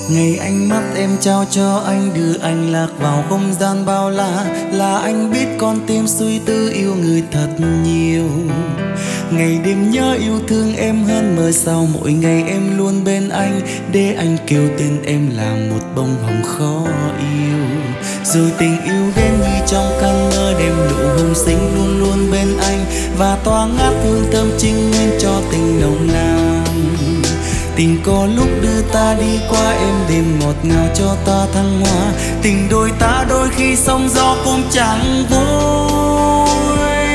Ngày ánh mắt em trao cho anh, đưa anh lạc vào không gian bao la, là anh biết con tim suy tư yêu người thật nhiều. Ngày đêm nhớ yêu thương em hơn mơ sao, mỗi ngày em luôn bên anh, để anh kêu tên em là một bông hồng khó yêu. Rồi tình yêu đến như trong cơn mơ, đem nụ hồng xinh luôn luôn bên anh, và tỏa ngát hương thơm trinh nguyên cho tình nồng nàn. Tình có lúc đưa ta đi qua êm đềm ngọt ngào cho ta thăng hoa, tình đôi ta đôi khi sóng gió cũng chẳng vui.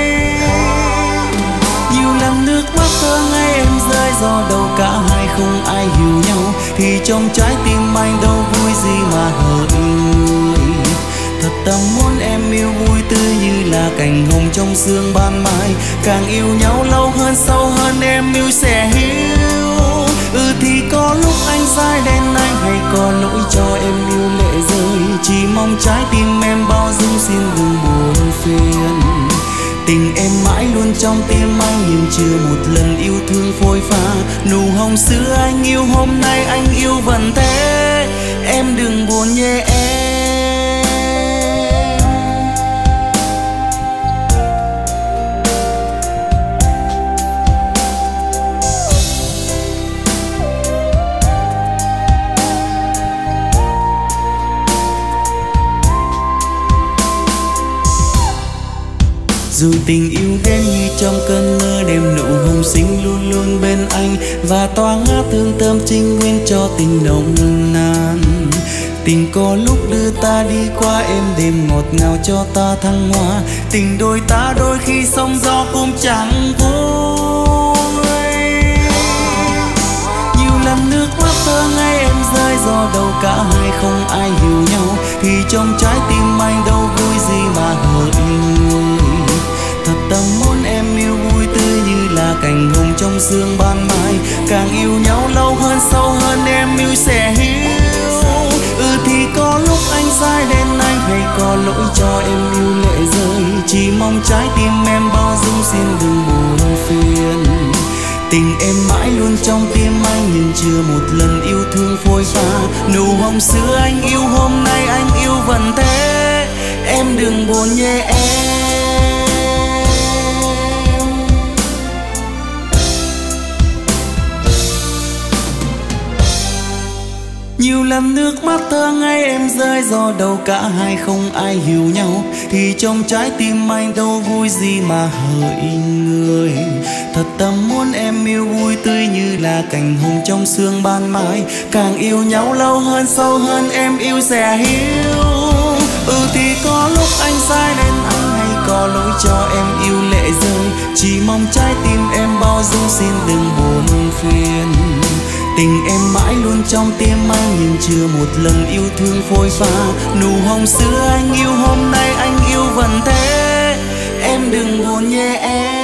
Nhiều lần nước mắt thơ ngây em rơi, do đâu cả hai không ai hiểu nhau, thì trong trái tim anh đâu vui gì mà hỡi. Thật tâm muốn em yêu vui tươi như là cành hồng trong sương ban mai, càng yêu nhau lâu hơn sâu hơn em yêu sẽ hiểu. Thì có lúc anh sai đến anh, hay có lỗi cho em yêu lệ rơi, chỉ mong trái tim em bao dung xin đừng buồn phiền. Tình em mãi luôn trong tim anh, nhưng chưa một lần yêu thương phôi pha. Nụ hồng xưa anh yêu hôm nay anh yêu vẫn thế, em đừng buồn nhé em. Dù tình yêu đến như trong cơn mơ, đem nụ hồng xinh luôn luôn bên anh, và tỏa ngát hương thơm trinh nguyên cho tình nồng nàn. Tình có lúc đưa ta đi qua êm đềm ngọt ngào cho ta thăng hoa, tình đôi ta đôi khi sóng gió cũng chẳng vui. Nhiều lần nước mắt thơ ngây em rơi, do đâu cả hai không ai hiểu nhau, thì trong trái tim anh đâu vui gì mà hỡi. Thật tâm muốn em yêu vui tươi như là cành hồng trong sương ban mai, càng yêu nhau lâu hơn sâu hơn em yêu sẽ hiểu. Thì có lúc anh sai đến anh, hay có lỗi cho em yêu lệ rơi, chỉ mong trái tim em bao dung xin đừng buồn phiền. Tình em mãi luôn trong tim anh, nhưng chưa một lần yêu thương phôi pha. Nụ hồng xưa anh yêu hôm nay anh yêu vẫn thế, em đừng buồn nhé em. Nhiều lần nước mắt thơ ngây em rơi, do đâu cả hai không ai hiểu nhau, thì trong trái tim anh đâu vui gì mà hỡi người. Thật tâm muốn em yêu vui tươi như là cành hồng trong sương ban mai, càng yêu nhau lâu hơn sâu hơn em yêu sẽ hiểu. Thì có lúc anh sai nên anh, hay có lỗi cho em yêu lệ rơi, chỉ mong trái tim em bao dung xin đừng buồn phiền. Tình em mãi luôn trong tim anh, nhưng chưa một lần yêu thương phôi pha. Nụ hồng xưa anh yêu hôm nay anh yêu vẫn thế, em đừng buồn nhé em.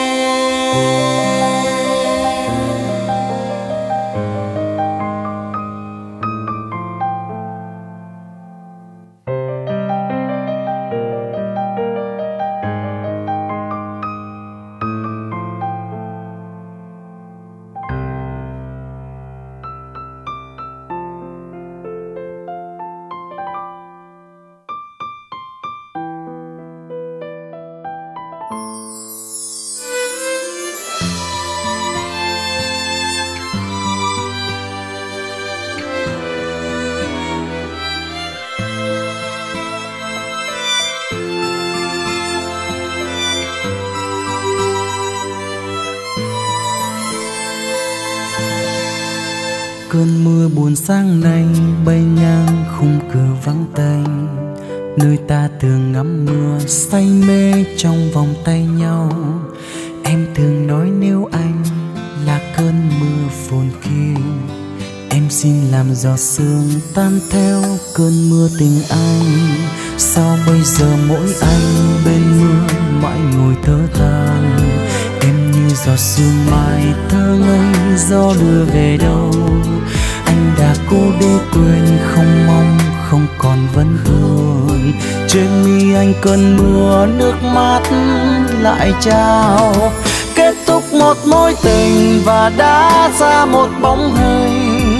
Cơn mưa buồn sáng nay bay ngang khung cửa vắng tênh, nơi ta thường ngắm mưa say mê trong vòng tay nhau. Em thường nói nếu anh là cơn mưa phồn kia, em xin làm giọt sương tan theo cơn mưa tình anh. Sao bây giờ mỗi anh bên mưa mãi ngồi thở than, em như giọt sương mai thơ ngây gió đưa về đâu. Anh đã cố để quên không mong không còn vẫn thương, trên mi anh cơn mưa nước mắt lại trao. Kết thúc một mối tình và đã ra một bóng hình,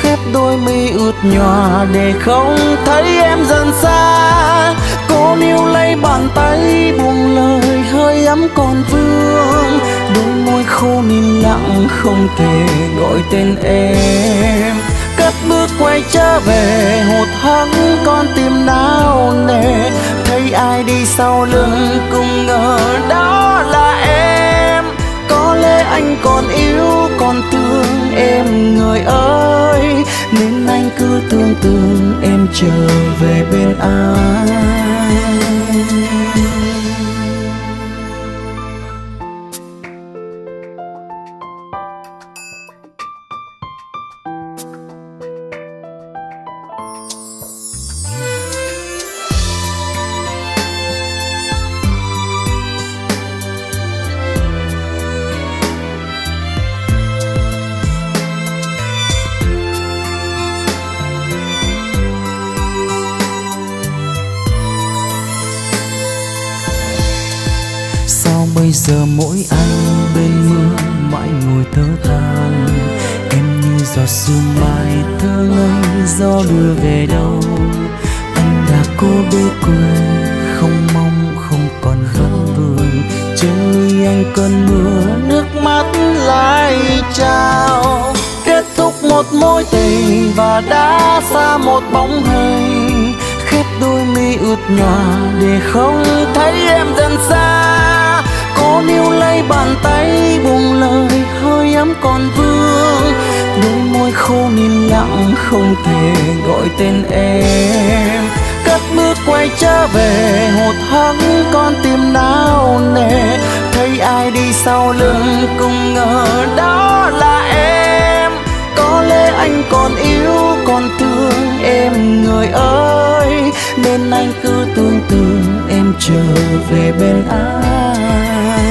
khép đôi mi ướt nhòa để không thấy em dần xa. Cô níu lấy bàn tay buông lời hơi ấm còn vương, đôi môi khô nín lặng không thể gọi tên em. Cất bước quay trở về hụt hẫng con tim nao nề, thấy ai đi sau lưng cũng ngờ đó là em. Có lẽ anh còn yêu còn thương em người ơi, nên anh cứ tưởng tượng em trở về bên anh. Bây giờ mỗi anh bên mưa mãi ngồi thở than, em như giọt sương mai thơ ngây gió đưa về đâu. Anh đã cô đơn quên không mong không còn vấn vương, trên mi anh cơn mưa nước mắt lại trao. Kết thúc một mối tình và đã xa một bóng hình, khép đôi mi ướt nhòa để không thấy em dần xa. Cô níu lấy bàn tay buông lời hơi ấm còn vương, đôi môi khô nín lặng không thể gọi tên em. Cất bước quay trở về hụt hẫng con tim nao nề, thấy ai đi sau lưng cũng ngờ đó là em. Có lẽ anh còn yêu còn thương em người ơi, nên anh cứ tưởng tượng em trở về bên anh.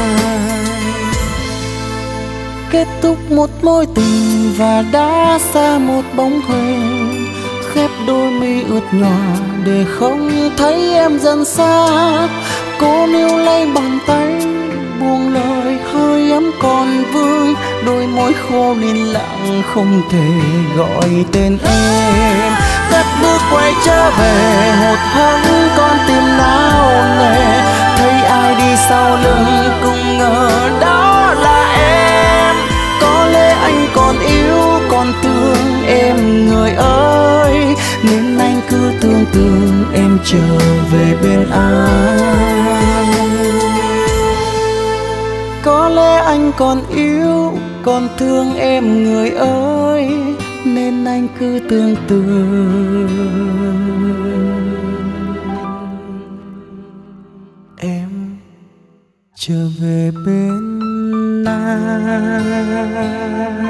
Kết thúc một mối tình và đã xa một bóng hình, khép đôi mi ướt nhòa để không thấy em dần xa. Cô níu lấy bàn tay buông lời hơi ấm còn vương, đôi môi khô nín lặng không thể gọi tên em. Cất bước quay trở về hụt hẫng con tim nao nề, thấy ai đi sau lưng cũng ngờ đó là em. Có lẽ anh còn yêu còn thương em người ơi, nên anh cứ tưởng tượng em trở về bên anh. Có lẽ anh còn yêu còn thương em người ơi, nên anh cứ tưởng tượng em trở về bên anh.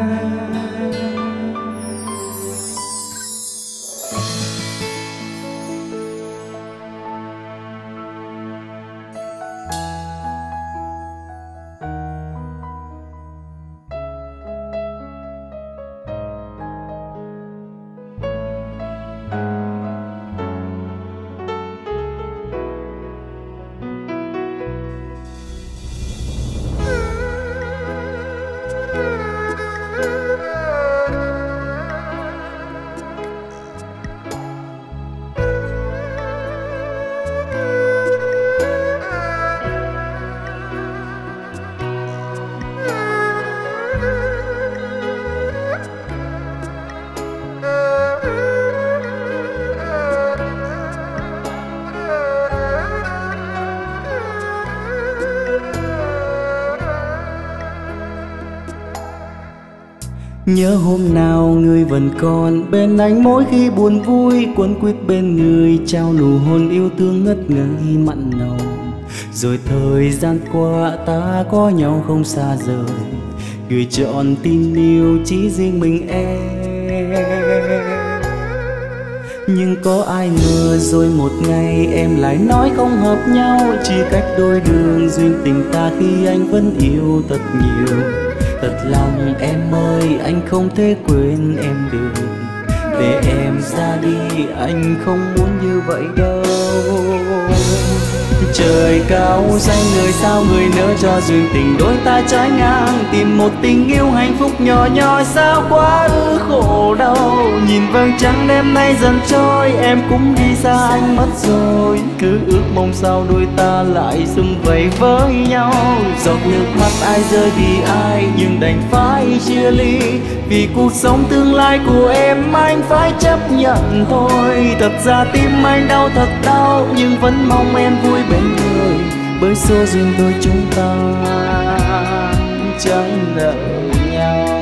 Nhớ hôm nào người vẫn còn bên anh, mỗi khi buồn vui quấn quýt bên người, trao nụ hôn yêu thương ngất ngây mặn nồng. Rồi thời gian qua ta có nhau không xa rời, gửi trọn tình yêu chỉ riêng mình em. Nhưng có ai ngờ rồi một ngày em lại nói không hợp nhau, chỉ cách đôi đường duyên tình ta khi anh vẫn yêu thật nhiều. Thật lòng em ơi, anh không thể quên em được, để em ra đi anh không muốn như vậy đâu. Trời cao xanh người sao người nỡ cho duyên tình đôi ta trái ngang, tìm một tình yêu hạnh phúc nhỏ nhoi sao quá ư khổ đau. Nhìn vầng trăng đêm nay dần trôi, em cũng đi xa anh mất rồi, cứ ước mong sao đôi ta lại sum vầy với nhau. Giọt nước mắt ai rơi vì ai nhưng đành phải chia ly, vì cuộc sống tương lai của em anh phải chấp nhận thôi. Thật ra tim anh đau thật đau nhưng vẫn mong em vui bên người, bởi số duyên đôi chúng ta chẳng nợ nhau.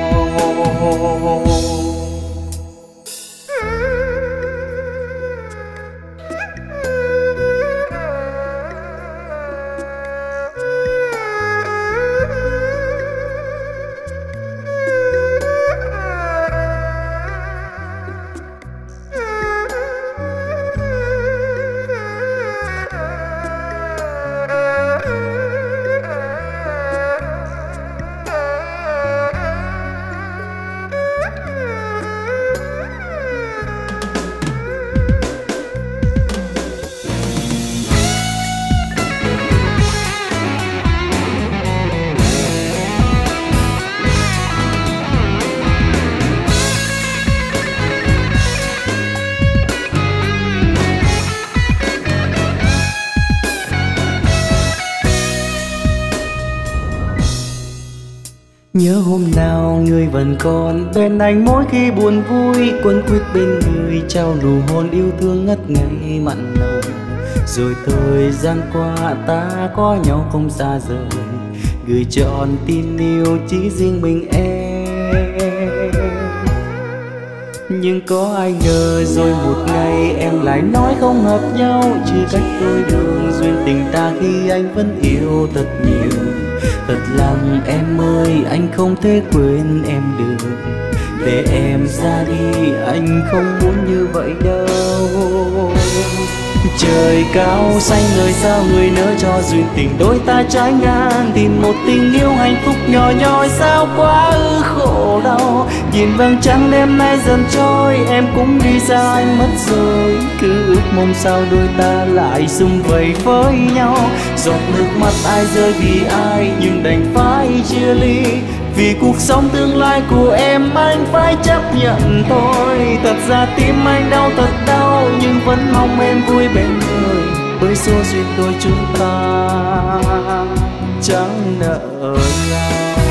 Nhớ hôm nào người vẫn còn bên anh mỗi khi buồn vui, quấn quýt bên người trao nụ hôn yêu thương ngất ngây mặn nồng. Rồi thời gian qua ta có nhau không xa rời, gửi trọn tin yêu chỉ riêng mình em. Nhưng có ai ngờ rồi một ngày em lại nói không hợp nhau, chia cách đôi đường duyên tình ta khi anh vẫn yêu thật nhiều. Thật lòng em ơi anh không thể quên em được, để em ra đi anh không muốn như vậy đâu. Trời cao xanh người sao người nỡ cho duyên tình đôi ta trái ngang, tìm một tình yêu hạnh phúc nhỏ nhoi sao quá ư khổ đau. Nhìn vầng trăng đêm nay dần trôi, em cũng đi xa anh mất rồi, cứ ước mong sao đôi ta lại sum vầy với nhau. Giọt nước mắt ai rơi vì ai nhưng đành phải chia ly, vì cuộc sống tương lai của em anh phải chấp nhận thôi. Thật ra tim anh đau thật đau nhưng vẫn mong em vui bên người, bởi số duyên đôi chúng ta chẳng nợ nhau.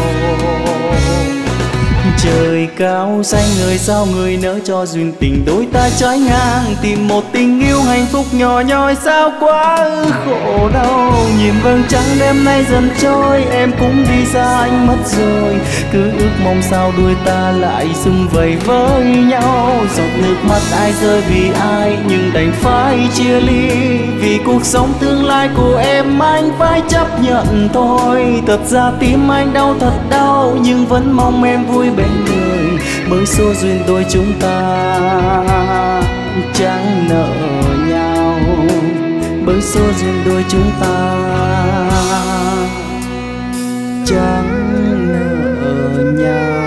Trời cao xanh người sao người nỡ cho duyên tình đôi ta trái ngang, tìm một tình yêu hạnh phúc nhỏ nhoi sao quá ư khổ đau. Nhìn vầng trăng đêm nay dần trôi, em cũng đi xa anh mất rồi, cứ ước mong sao đôi ta lại sum vầy với nhau. Giọt nước mắt ai rơi vì ai nhưng đành phải chia ly, vì cuộc sống tương lai của em anh phải chấp nhận thôi. Thật ra tim anh đau thật đau nhưng vẫn mong em vui bên người, bởi số duyên đôi chúng ta chẳng nợ nhau, bởi số duyên đôi chúng ta chẳng nợ nhau.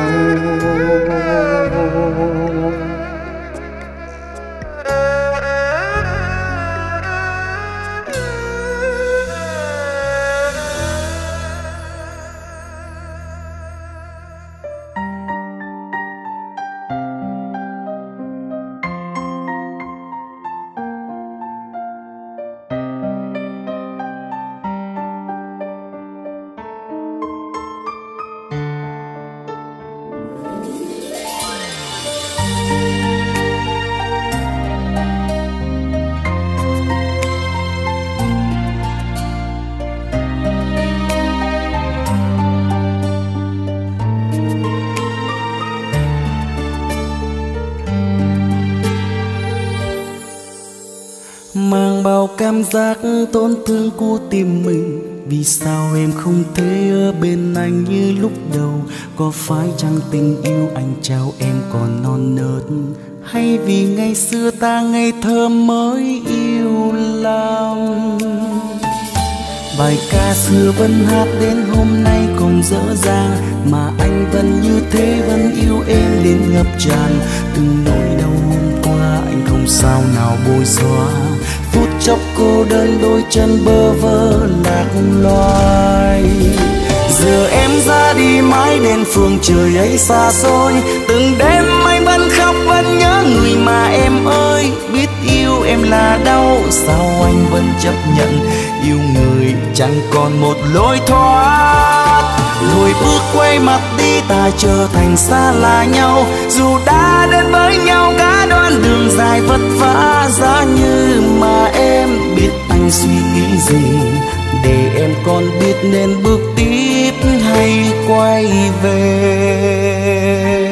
Mang bao cảm giác tổn thương của tim mình, vì sao em không thể ở bên anh như lúc đầu? Có phải chăng tình yêu anh trao em còn non nớt, hay vì ngày xưa ta ngây thơ mới yêu lòng? Bài ca xưa vẫn hát đến hôm nay còn dở dang, mà anh vẫn như thế vẫn yêu em đến ngập tràn. Từng nỗi đau hôm qua anh không sao nào bôi xóa, phút chốc cô đơn đôi chân bơ vơ lạc loài. Giờ em ra đi mãi đến phương trời ấy xa xôi, từng đêm anh vẫn khóc vẫn nhớ người mà em ơi. Biết yêu em là đau, sao anh vẫn chấp nhận yêu người chẳng còn một lối thoát. Lùi bước quay mặt đi ta trở thành xa lạ nhau, dù đã đến với nhau cả đoạn đường dài vất vả. Giá như mà em biết anh suy nghĩ gì, để em còn biết nên bước tiếp hay quay về.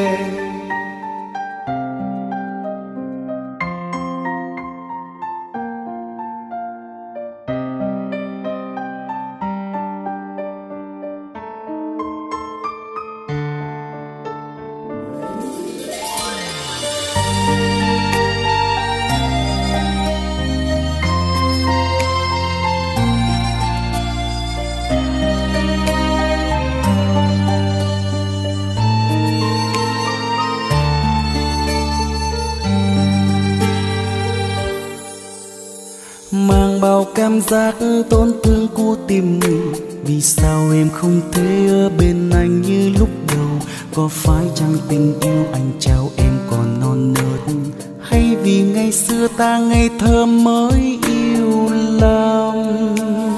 Mang bao cảm giác tổn thương của tim mình, vì sao em không thể ở bên anh như lúc đầu? Có phải chăng tình yêu anh trao em còn non nớt, hay vì ngày xưa ta ngây thơ mới yêu lầm?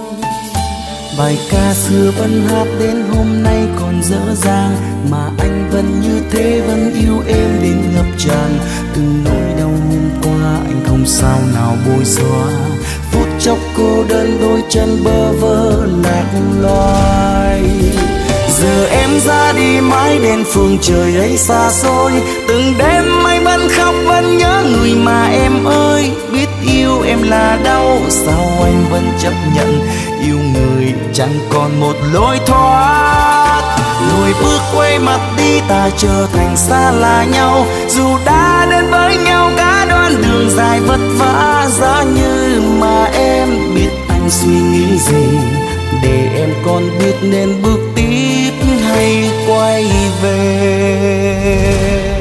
Bài ca xưa vẫn hát đến hôm nay còn dở dang, mà anh vẫn như thế vẫn yêu em đến ngập tràn. Từng nỗi đau hôm qua anh không sao nào bôi xóa, phút chốc cô đơn đôi chân bơ vơ lạc loài. Giờ em ra đi mãi đến phương trời ấy xa xôi, từng đêm anh vẫn khóc vẫn nhớ người mà em ơi. Biết yêu em là đau, sao anh vẫn chấp nhận yêu người chẳng còn một lối thoát. Lùi bước quay mặt đi ta trở thành xa lạ nhau, dù đã đến với nhau cả đoạn đường dài vất vả. Giá như mà em biết anh suy nghĩ gì, để em còn biết nên bước tiếp hay quay về.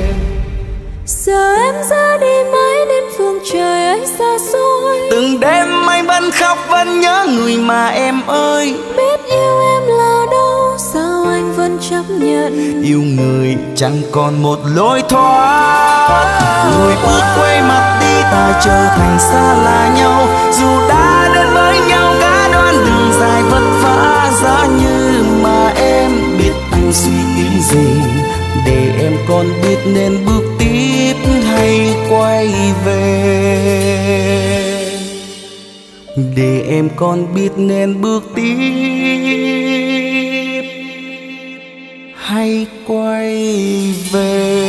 Giờ em ra đi mãi đến phương trời ấy xa xôi, từng đêm anh vẫn khóc vẫn nhớ người mà em ơi. biết yêu em là đâu, sao anh vẫn chấp nhận yêu người chẳng còn một lối thoát. Lùi bước quay mặt đi ta trở thành xa lạ nhau, dù đã đến với nhau cả đoạn đường dài vất vả. Giá như mà em biết anh suy nghĩ gì, để em còn biết nên bước tiếp hay quay về. Để em còn biết nên bước tiếp hay quay về.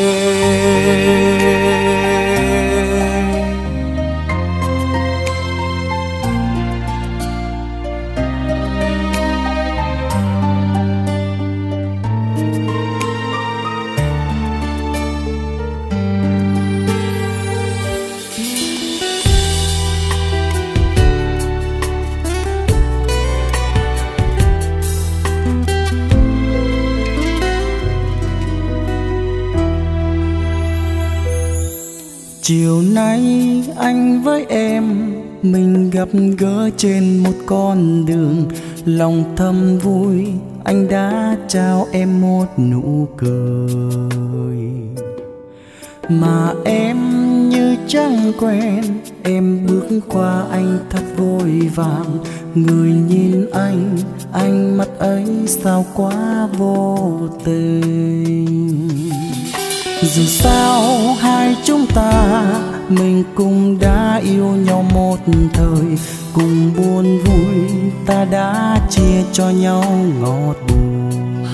Chiều nay anh với em mình gặp gỡ trên một con đường, lòng thầm vui anh đã trao em một nụ cười. Mà em như chẳng quen, em bước qua anh thật vội vàng. Người nhìn anh, ánh mắt ấy sao quá vô tình. Dù sao hai chúng ta mình cũng đã yêu nhau một thời, cùng buồn vui ta đã chia cho nhau ngọt bùi.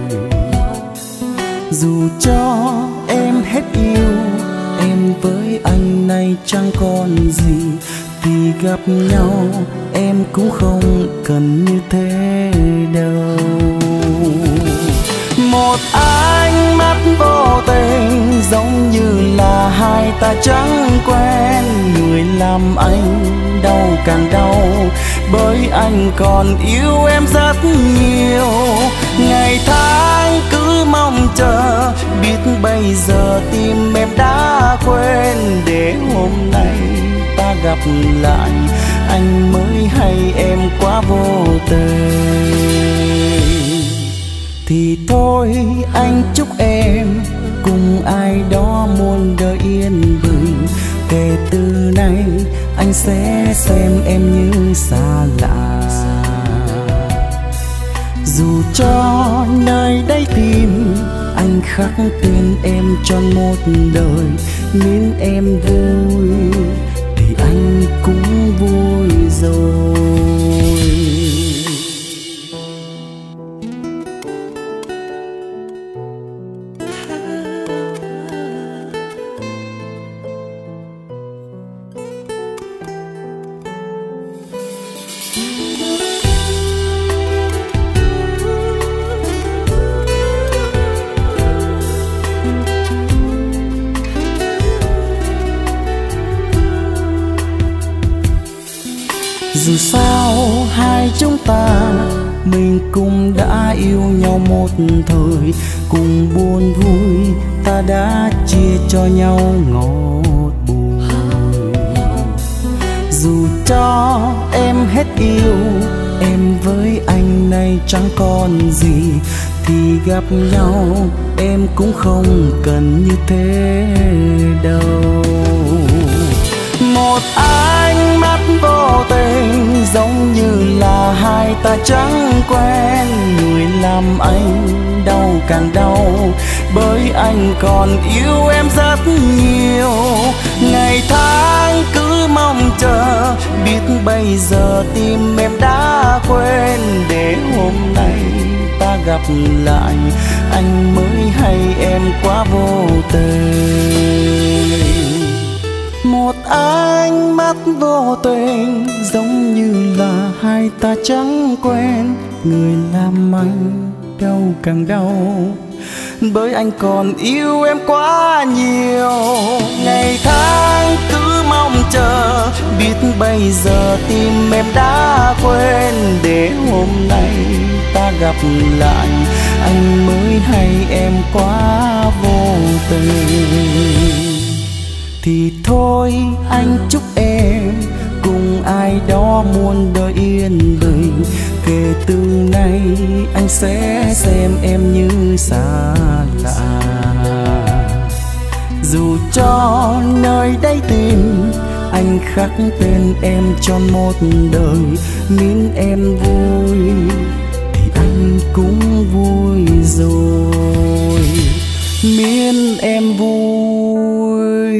Dù cho em hết yêu, em với anh này chẳng còn gì, thì gặp nhau em cũng không cần như thế đâu. Một ánh mắt vô tình giống như là hai ta chẳng quen, người làm anh đau càng đau, bởi anh còn yêu em rất nhiều. Ngày tháng cứ mong chờ, biết bây giờ tim em đã quên, để hôm nay ta gặp lại anh mới hay em quá vô tình. Thì thôi anh chúc em cùng ai đó muôn đời yên bình. Kể từ nay anh sẽ xem em như xa lạ. Dù cho nơi đây tìm anh khắc tên em tròn một đời. Nếu em vui thì anh cũng vui rồi. Dù sao hai chúng ta mình cũng đã yêu nhau một thời. Cùng buồn vui ta đã chia cho nhau ngọt bùi. Dù cho em hết yêu em với anh nay chẳng còn gì, thì gặp nhau em cũng không cần như thế đâu. Một ánh mắt vô tình giống như là hai ta chẳng quen. Người làm anh đau càng đau bởi anh còn yêu em rất nhiều. Ngày tháng cứ mong chờ, biết bây giờ tim em đã quên. Để hôm nay ta gặp lại anh mới hay em quá vô tình. Một ánh mắt vô tình giống như là hai ta chẳng quen. Người làm anh đau càng đau bởi anh còn yêu em quá nhiều. Ngày tháng cứ mong chờ, biết bây giờ tim em đã quên. Để hôm nay ta gặp lại anh mới hay em quá vô tình. Thì thôi anh chúc em cùng ai đó muôn đời yên bình. Kể từ nay anh sẽ xem em như xa lạ. Dù cho nơi đây tìm anh khắc tên em tròn một đời. Nếu em vui thì anh cũng vui rồi. Miễn em vui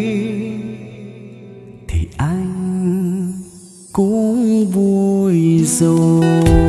thì anh cũng vui rồi.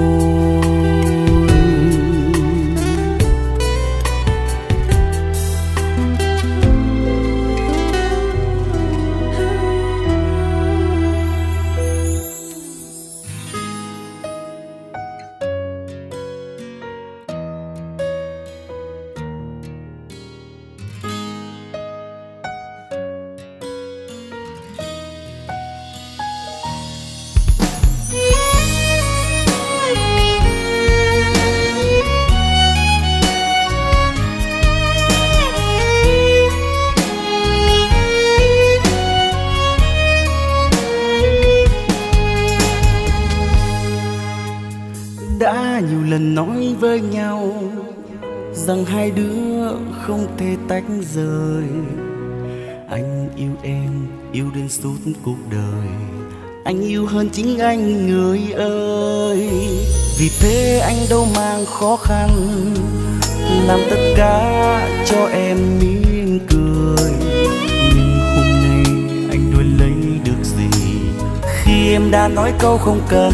Đã nhiều lần nói với nhau rằng hai đứa không thể tách rời. Anh yêu em, yêu đến suốt cuộc đời. Anh yêu hơn chính anh người ơi. Vì thế anh đâu mang khó khăn, làm tất cả cho em mỉm cười. Nhưng hôm nay anh đòi lấy được gì khi em đã nói câu không cần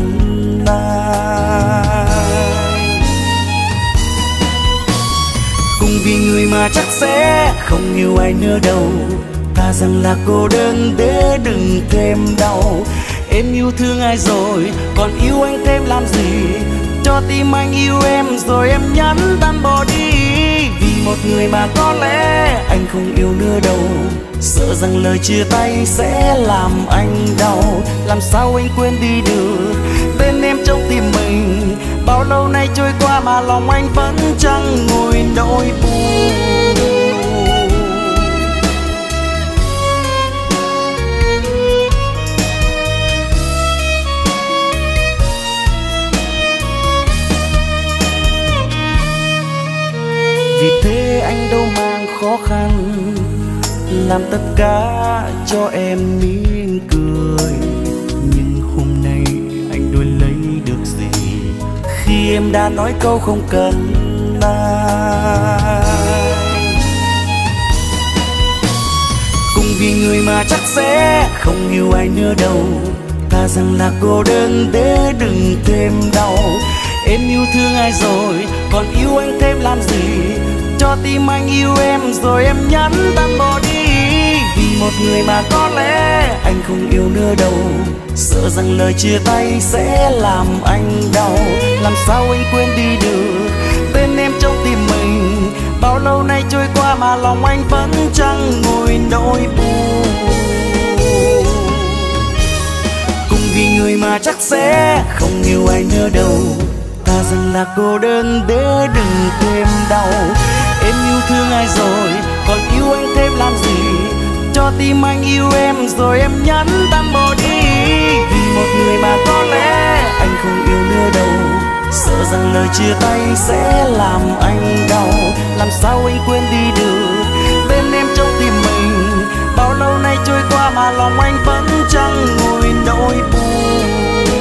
ai. Cùng vì người mà chắc sẽ không yêu ai nữa đâu. Ta rằng là cô đơn để đừng thêm đau. Em yêu thương ai rồi còn yêu anh thêm làm gì? Cho tim anh yêu em rồi em nhắn tan bỏ đi. Vì một người mà có lẽ anh không yêu nữa đâu. Sợ rằng lời chia tay sẽ làm anh đau. Làm sao anh quên đi được tên em trong tim mình. Bao lâu nay trôi qua mà lòng anh vẫn chẳng nguôi nỗi buồn. khó khăn, làm tất cả cho em mỉm cười. Nhưng hôm nay anh đôi lấy được gì khi em đã nói câu không cần ai. Cùng vì người mà chắc sẽ không yêu ai nữa đâu, ta rằng là cô đơn để đừng thêm đau. Em yêu thương ai rồi còn yêu anh thêm làm gì, cho tim anh yêu em rồi em nhắn tan bỏ đi. Vì một người mà có lẽ anh không yêu nữa đâu, sợ rằng lời chia tay sẽ làm anh đau. Làm sao anh quên đi được tên em trong tim mình, bao lâu nay trôi qua mà lòng anh vẫn chẳng nguôi nỗi buồn. Cùng vì người mà chắc sẽ không yêu ai nữa đâu, ta rằng là cô đơn để đừng thêm đau. Em yêu thương ai rồi còn yêu anh thêm làm gì, cho tim anh yêu em rồi em nhắn tan bỏ đi. Vì một người mà có lẽ anh không yêu nữa đâu, sợ rằng lời chia tay sẽ làm anh đau. Làm sao anh quên đi được tên em trong tim mình, bao lâu nay trôi qua mà lòng anh vẫn chẳng nguôi nỗi buồn.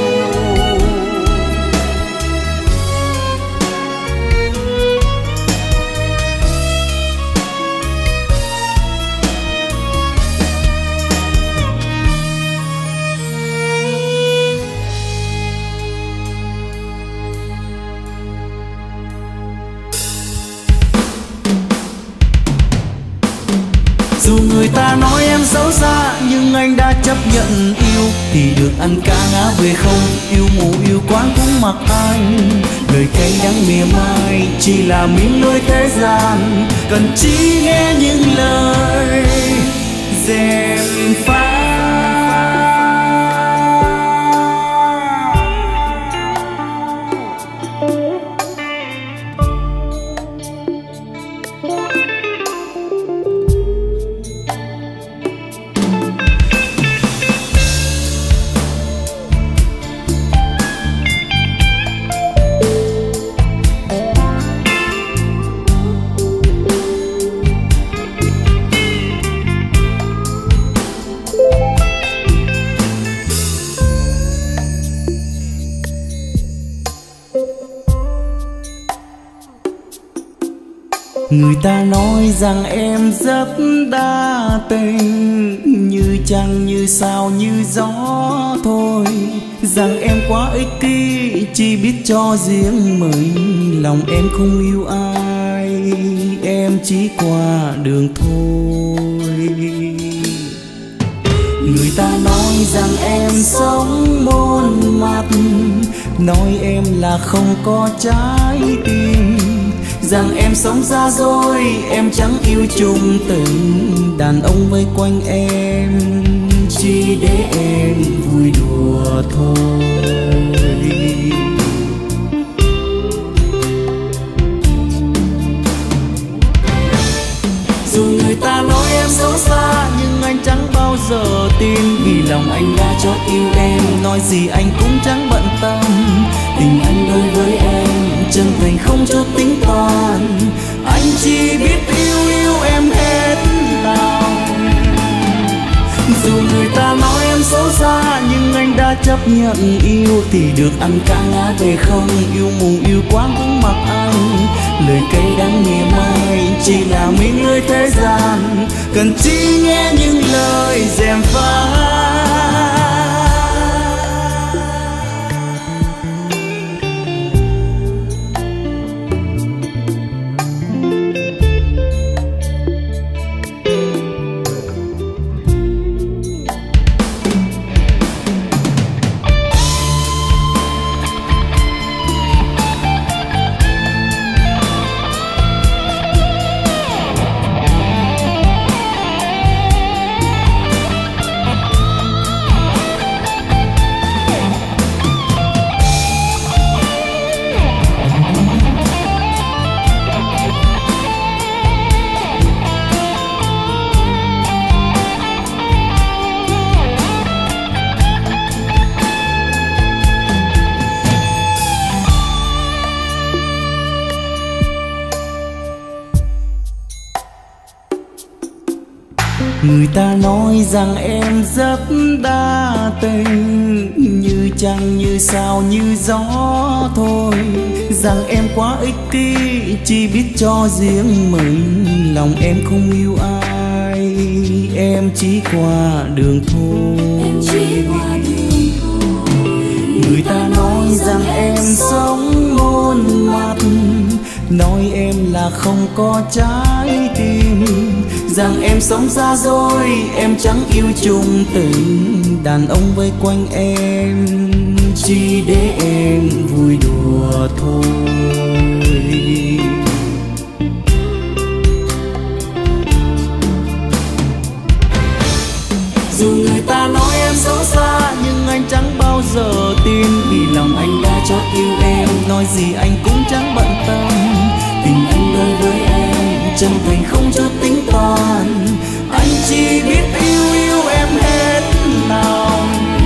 Dù người ta nói em xấu xa nhưng anh đã chấp nhận yêu, thì được ăn cả ngã về không. Yêu mù yêu quáng cũng mặc anh, lời cay đắng mỉa mai chỉ là miếng lưới thế gian. Cần chỉ nghe những lời gièm pha. Người ta nói rằng em rất đa tình, như trăng như sao như gió thôi. Rằng em quá ích kỷ chỉ biết cho riêng mình, lòng em không yêu ai, em chỉ qua đường thôi. Người ta nói rằng em sống môn mặt, nói em là không có trái tim. Rằng em sống ra rồi em chẳng yêu chung tình, đàn ông vây quanh em chỉ để em vui đùa thôi. Dù người ta nói em xấu xa nhưng anh chẳng bao giờ tin, vì lòng anh đã chót yêu em, nói gì anh cũng chẳng bận tâm. Tình anh đối với em chân thành không chút tính toán, anh chỉ biết yêu em hết lòng. Dù người ta nói em xấu xa nhưng anh đã chấp nhận yêu, thì được ăn cả ngã về không. Yêu mù yêu quáng cũng mặc anh, lời cay đắng mỉa mai chỉ là miếng lưới thế gian. Cần chỉ nghe những lời gièm pha. Người ta nói rằng em rất đa tình, như trăng như sao như gió thôi. Rằng em quá ích kỷ, chỉ biết cho riêng mình. Lòng em không yêu ai, em chỉ qua đường thôi. Người ta nói rằng em sống môn mặt, nói em là không có trái tim. Rằng em sống xa xôi, em chẳng yêu chung tình. Đàn ông vây quanh em chỉ để em vui đùa thôi. Dù người ta nói em xấu xa, nhưng anh chẳng bao giờ tin. Vì lòng anh đã chót yêu em, nói gì anh cũng chẳng bận tâm. Tình anh đối với em chân thành không chút tính toán. Anh chỉ biết yêu em hết lòng.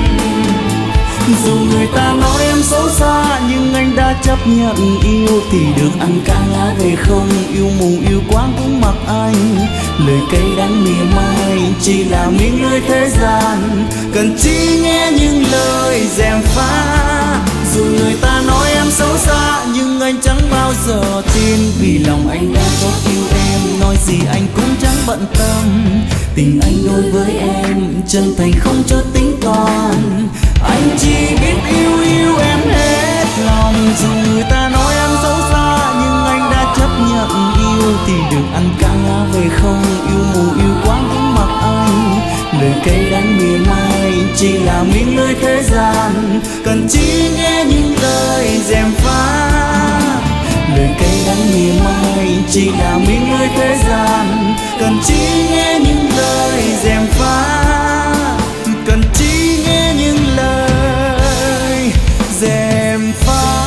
Dù người ta nói em xấu xa, nhưng anh đã chấp nhận yêu. Thì được ăn cả ngã về không, yêu mù yêu quáng cũng mặc anh. Lời cay đắng mỉa mai chỉ là miếng lưới thế gian, cần chỉ nghe những lời gièm pha. Dù người ta nói em xấu xa, nhưng anh chẳng bao giờ tin. Vì lòng anh đã chót yêu em, nói gì anh cũng chẳng bận tâm. Tình anh đối với em chân thành không chút tính toán. Anh chỉ biết yêu em hết lòng. Dù người ta nói em xấu xa, nhưng anh đã chấp nhận yêu. Thì được ăn cả ngã về không, yêu mù yêu quáng cũng mặc anh. Lời cay đắng mỉa mai chỉ là miếng lưới thế gian, cần chỉ nghe những lời gièm pha. Lời cay đắng mỉa mai chỉ là miếng lưới thế gian, cần chỉ nghe những lời gièm pha. Cần chỉ nghe những lời gièm pha.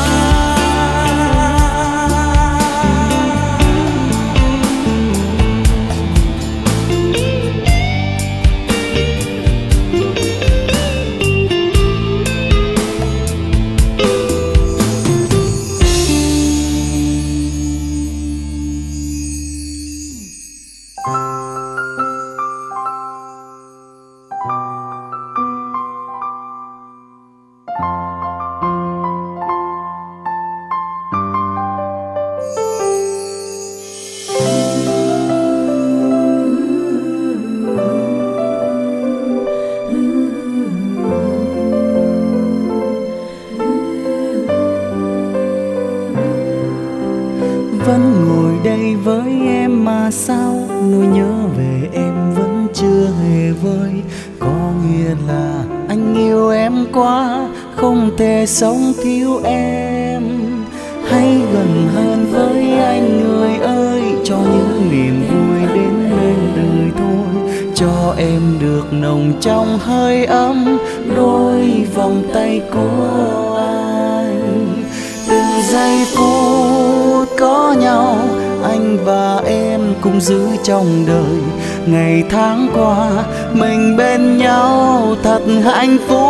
Vẫn ngồi đây với em mà sao nỗi nhớ về em vẫn chưa hề vơi. Có nghĩa là anh yêu em quá, không thể sống thiếu em. Hãy gần hơn với anh người ơi, cho những niềm vui đến bên đời thôi. Cho em được nồng trong hơi ấm đôi vòng tay của anh. Từng giây phút có nhau, anh và em cùng giữ trong đời. Ngày tháng qua mình bên nhau thật hạnh phúc.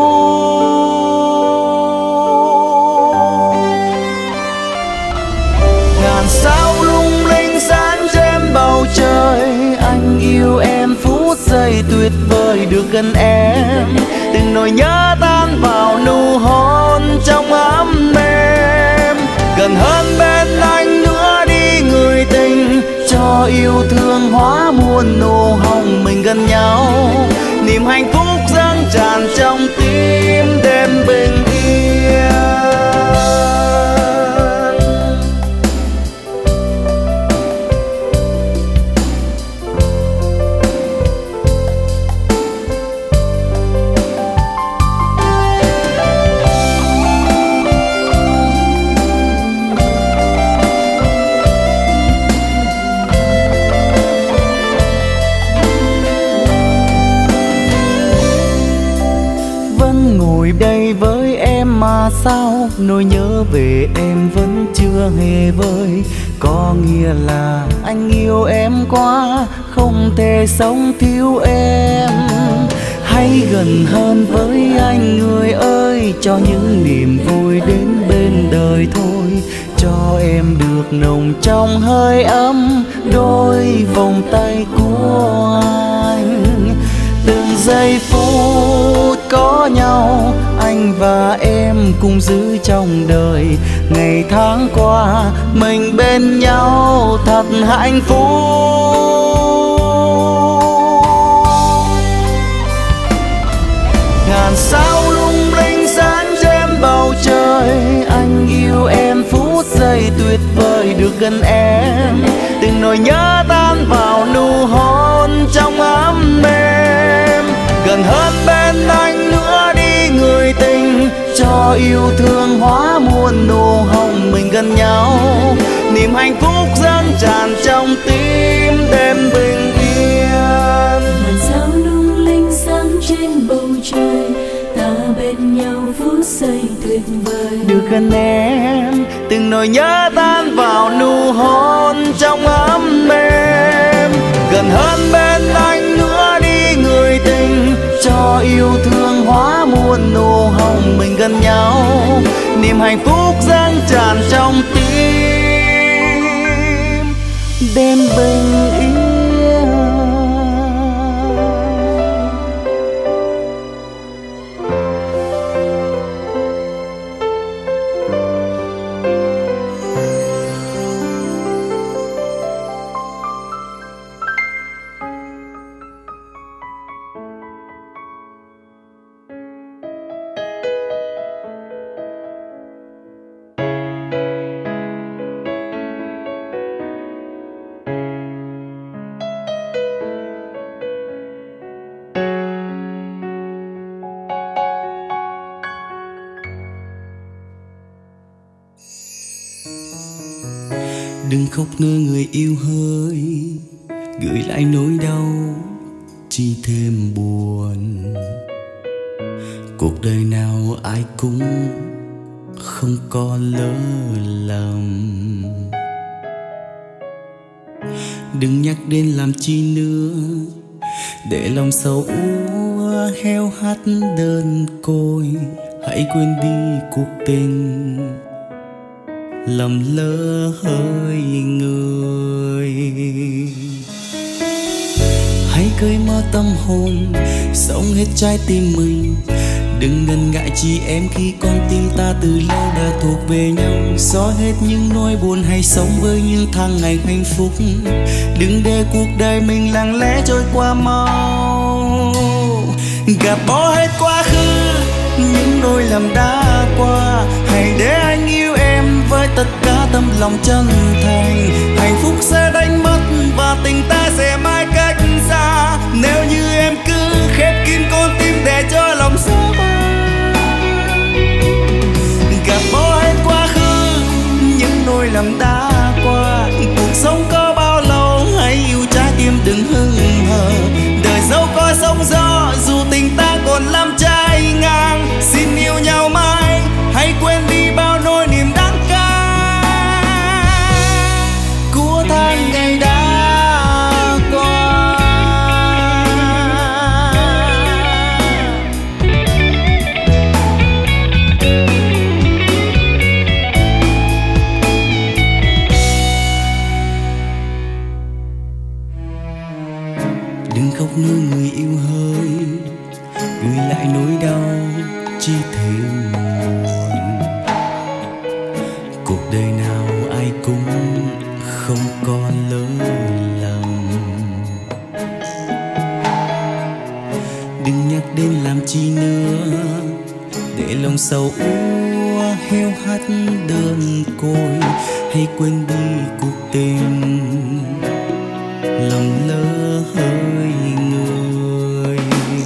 Ngàn sao lung linh sáng trên bầu trời, anh yêu em phút giây tuyệt vời được gần em. Từng nỗi nhớ tan vào nụ hôn trong ấm êm. Gần hơn bên anh nữa đi người tình, cho yêu thương hóa muôn nụ hồng mình gần nhau. Niềm hạnh phúc dâng tràn trong tim đêm bình yên. Ngồi đây với em mà sao nỗi nhớ về em vẫn chưa hề vơi. Có nghĩa là anh yêu em quá, không thể sống thiếu em. Hãy gần hơn với anh người ơi, cho những niềm vui đến bên đời thôi. Cho em được nồng trong hơi ấm đôi vòng tay của anh. và em cùng giữ trong đời. Ngày tháng qua mình bên nhau thật hạnh phúc. Ngàn sao lung linh sáng trên bầu trời, anh yêu em phút giây tuyệt vời được gần em. Từng nỗi nhớ tan vào nụ hôn trong ấm êm. Gần hơn bên anh nữa đi người tình, cho yêu thương hóa muôn nụ hồng mình gần nhau. Niềm hạnh phúc dâng tràn trong tim đêm bình yên. Ngàn sao lung linh sáng trên bầu trời, ta bên nhau phút giây tuyệt vời được gần em. Từng nỗi nhớ tan vào nụ hôn trong ấm êm. Gần hơn bên anh nữa đi người tình, cho yêu thương hóa muôn nụ hồng mình gần nhau. Niềm hạnh phúc dâng tràn trong tim đêm bình yên. Đừng khóc nữa người yêu hỡi, gửi lại nỗi đau chỉ thêm buồn. Cuộc đời nào ai cũng không có lỡ lầm. Đừng nhắc đến làm chi nữa, để lòng sầu úa heo hắt đơn côi. Hãy quên đi cuộc tình lầm lỡ hơi người. Hãy cởi mở tâm hồn, sống hết trái tim mình. Đừng ngần ngại chị em khi con tim ta từ lâu đã thuộc về nhau. Xóa hết những nỗi buồn, hay sống với những tháng ngày hạnh phúc. Đừng để cuộc đời mình lặng lẽ trôi qua mau. Gạt bỏ hết quá khứ, những nỗi lầm đã qua. Hãy để anh yêu em với tất cả tâm lòng chân thành. Hạnh phúc sẽ đánh mất và tình ta sẽ mãi cách xa. Nếu như em cứ khép kín con tim để cho lòng xa bay. Gạt bỏ hết quá khứ, những nỗi lầm đã qua. Cuộc sống có bao lâu, hãy yêu trái tim đừng hững hờ. Đời dẫu có sóng gió, dù tình ta còn lắm trái ngang. Xin yêu nhau mãi, hãy quên đi bao nỗi niềm đắng cay của tháng ngày đã qua. Đừng khóc nữa người yêu hỡi, gửi lại nỗi đau chỉ thêm buồn. Cuộc đời nào ai cũng không có lỡ lầm. Đừng nhắc đến làm chi nữa, để lòng sầu úa heo hắt đơn côi. Hãy quên đi cuộc tình lầm lỡ hơi người.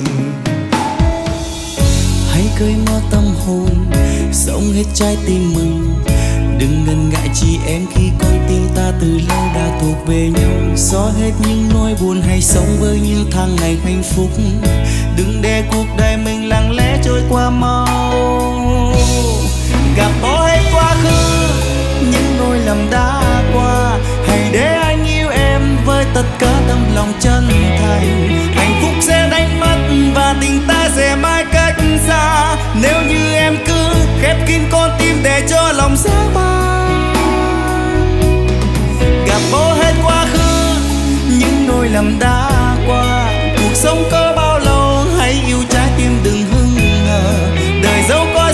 Hãy cởi mở tâm hồn, sống hết trái tim mình. Đừng ngần ngại chị em khi con tim ta từ lâu đã thuộc về nhau. Xóa hết những nỗi buồn, hay sống với những tháng ngày hạnh phúc. Đừng để cuộc đời mình lặng lẽ trôi qua mau. Gạt bỏ hết quá khứ, những nỗi lầm đã qua. Hãy để anh yêu em với tất cả tâm lòng chân thành. Hạnh phúc sẽ đánh mất và tình ta sẽ mãi cách xa. Nếu như em cứ khép kín con tim để cho lòng xa bay. Gạt bỏ hết quá khứ, những nỗi lầm đã qua. Cuộc sống có bao lâu, hãy yêu trái tim đừng hững hờ. Đời dẫu có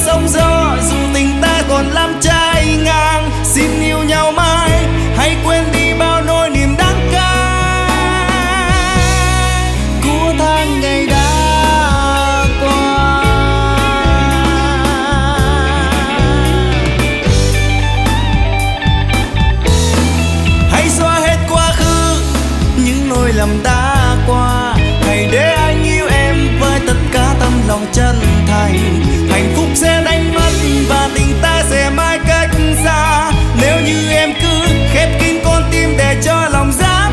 lầm đã qua. Hãy để anh yêu em với tất cả tâm lòng chân thành. Hạnh phúc sẽ đánh mất và tình ta sẽ mãi cách xa. Nếu như em cứ khép kín con tim để cho lòng dã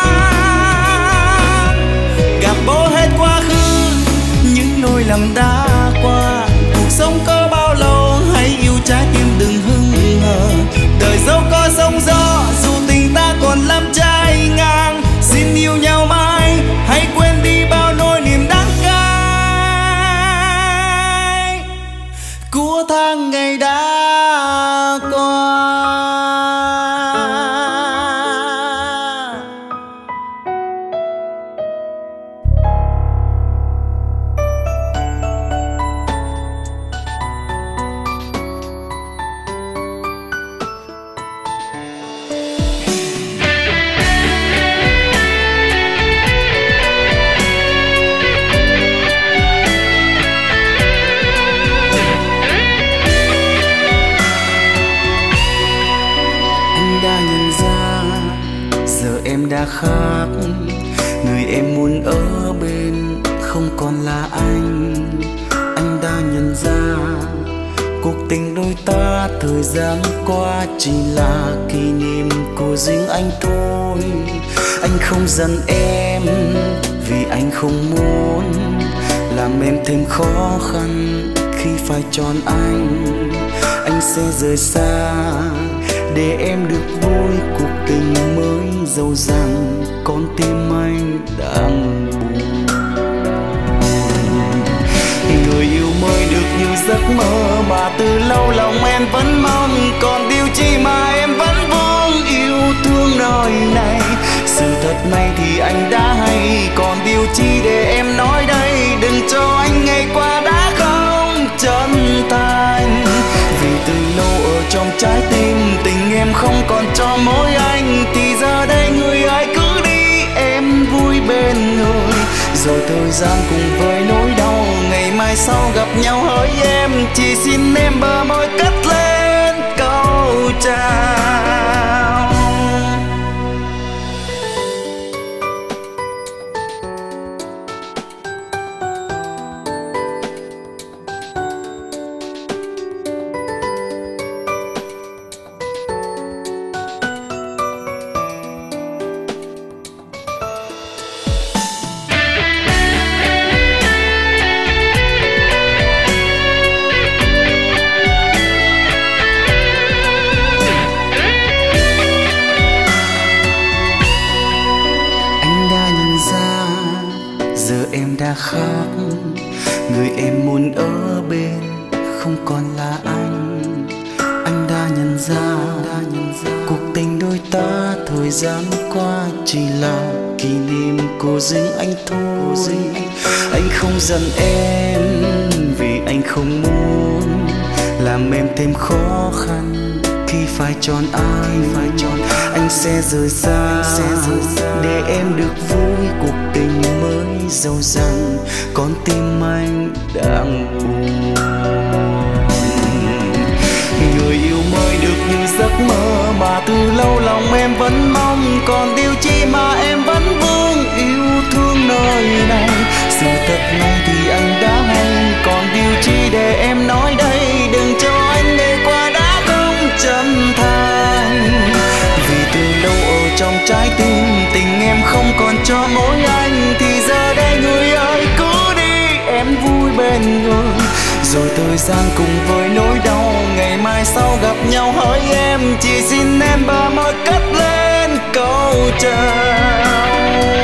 man, gạt bỏ hết quá khứ những lỗi lầm đã qua. Cuộc sống có bao lâu hãy yêu trái tim đừng hững hờ. Đời dẫu có sóng gió dù tình ta còn lắm trái ngang. Xin yêu nhau mãi hãy quên đi bao nỗi niềm đắng cay của tháng ngày đã qua. Em đã khác, người em muốn ở bên không còn là anh. Anh đã nhận ra cuộc tình đôi ta thời gian qua chỉ là kỷ niệm của riêng anh thôi. Anh không giận em vì anh không muốn làm em thêm khó khăn khi phải chọn anh. Anh sẽ rời xa để em được vui cuộc tình mới, dẫu rằng con tim anh đang buồn. Người yêu mới được như giấc mơ mà từ lâu lòng em vẫn mong. Còn điều chi mà em vẫn vương yêu thương nơi này. Sự thật này thì anh đã hay, còn điều chi để em nói đây. Đừng cho anh ngày qua đã không chân thành. Vì từ lâu ở trong trái tim tình em không còn cho mỗi anh. Thì giờ đây người ai cứ đi em vui bên người. Rồi thời gian cùng với nỗi đau ngày mai sau gặp nhau hỡi em. Chỉ xin em bờ môi cất lên câu chào. Giờ em đã khác, người em muốn ở bên không còn là anh. Anh đã nhận ra cuộc tình đôi ta thời gian qua chỉ là kỷ niệm của riêng anh thôi. Anh không giận em vì anh không muốn làm em thêm khó khăn khi phải chọn ai. Anh sẽ rời xa để em được vui cuộc tình mới, dẫu rằng con tim anh đang buồn. Người yêu mới được như giấc mơ mà từ lâu lòng em vẫn mong. Còn điều chi mà em vẫn vương yêu thương nơi này. Sự thật này thì anh đã hay, còn điều chi để em nói đây. Đừng cho anh ngày qua đã không chân thành. Vì từ lâu ở trong trái tim tình em không còn cho mỗi anh. Thì giờ đây người ơi cứ đi em vui bên người. Rồi thời gian cùng với nỗi đau ngày mai sau gặp nhau hỡi em. Chỉ xin em bờ môi cất lên câu chào.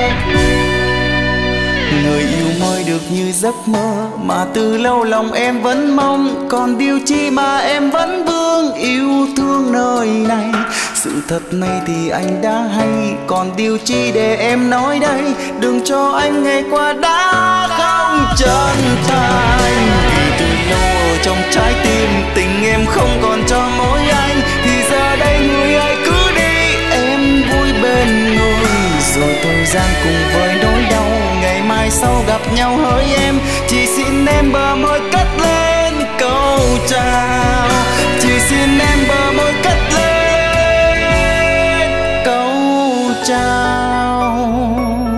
Người yêu mới được như giấc mơ mà từ lâu lòng em vẫn mong. Còn điều chi mà em vẫn vương yêu thương nơi này. Sự thật này thì anh đã hay, còn điều chi để em nói đây. Đừng cho anh ngày qua đã không chân thành. Vì từ lâu ở trong trái tim tình em không còn cho mỗi anh. Thì giờ đây người ơi cứ đi em vui bên người. Rồi thời gian cùng với nỗi đau ngày mai sau gặp nhau hỡi em. Chỉ xin em bờ môi cất lên câu chào. Chỉ xin em bờ môi cất lên câu chào.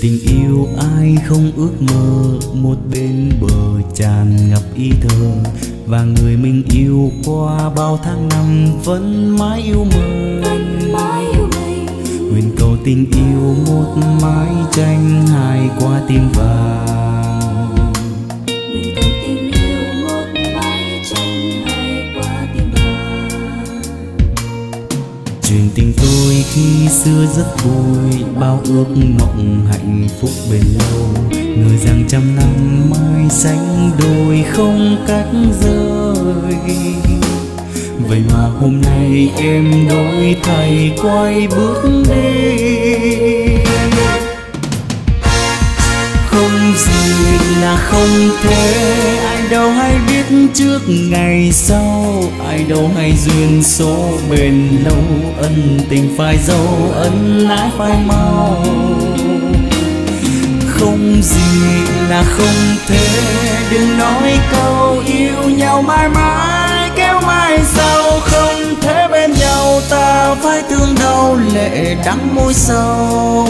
tình yêu ai không ước mơ, một bên bờ tràn ngập ý thơ, và người mình yêu qua bao tháng năm vẫn mãi yêu mình. Nguyện cầu tình yêu một mái tranh hai qua tim vàng. Nguyện cầu tình yêu một mái tranh hai qua tim vàng. Chuyện tình tôi khi xưa rất vui, bao ước mộng hạnh phúc bền lâu, ngờ rằng trăm năm mai sánh đôi không cách rời. Vậy mà hôm nay em đổi thay quay bước đi. Không gì là không thể, ai đâu hay biết trước ngày sau, ai đâu hay duyên số bền lâu, ân tình phai dấu, ân ái phai mau. Không gì là không thể, đừng nói câu yêu nhau mãi mãi kéo mai sau. Không thể bên nhau ta phải thương đau lệ đắng môi sâu.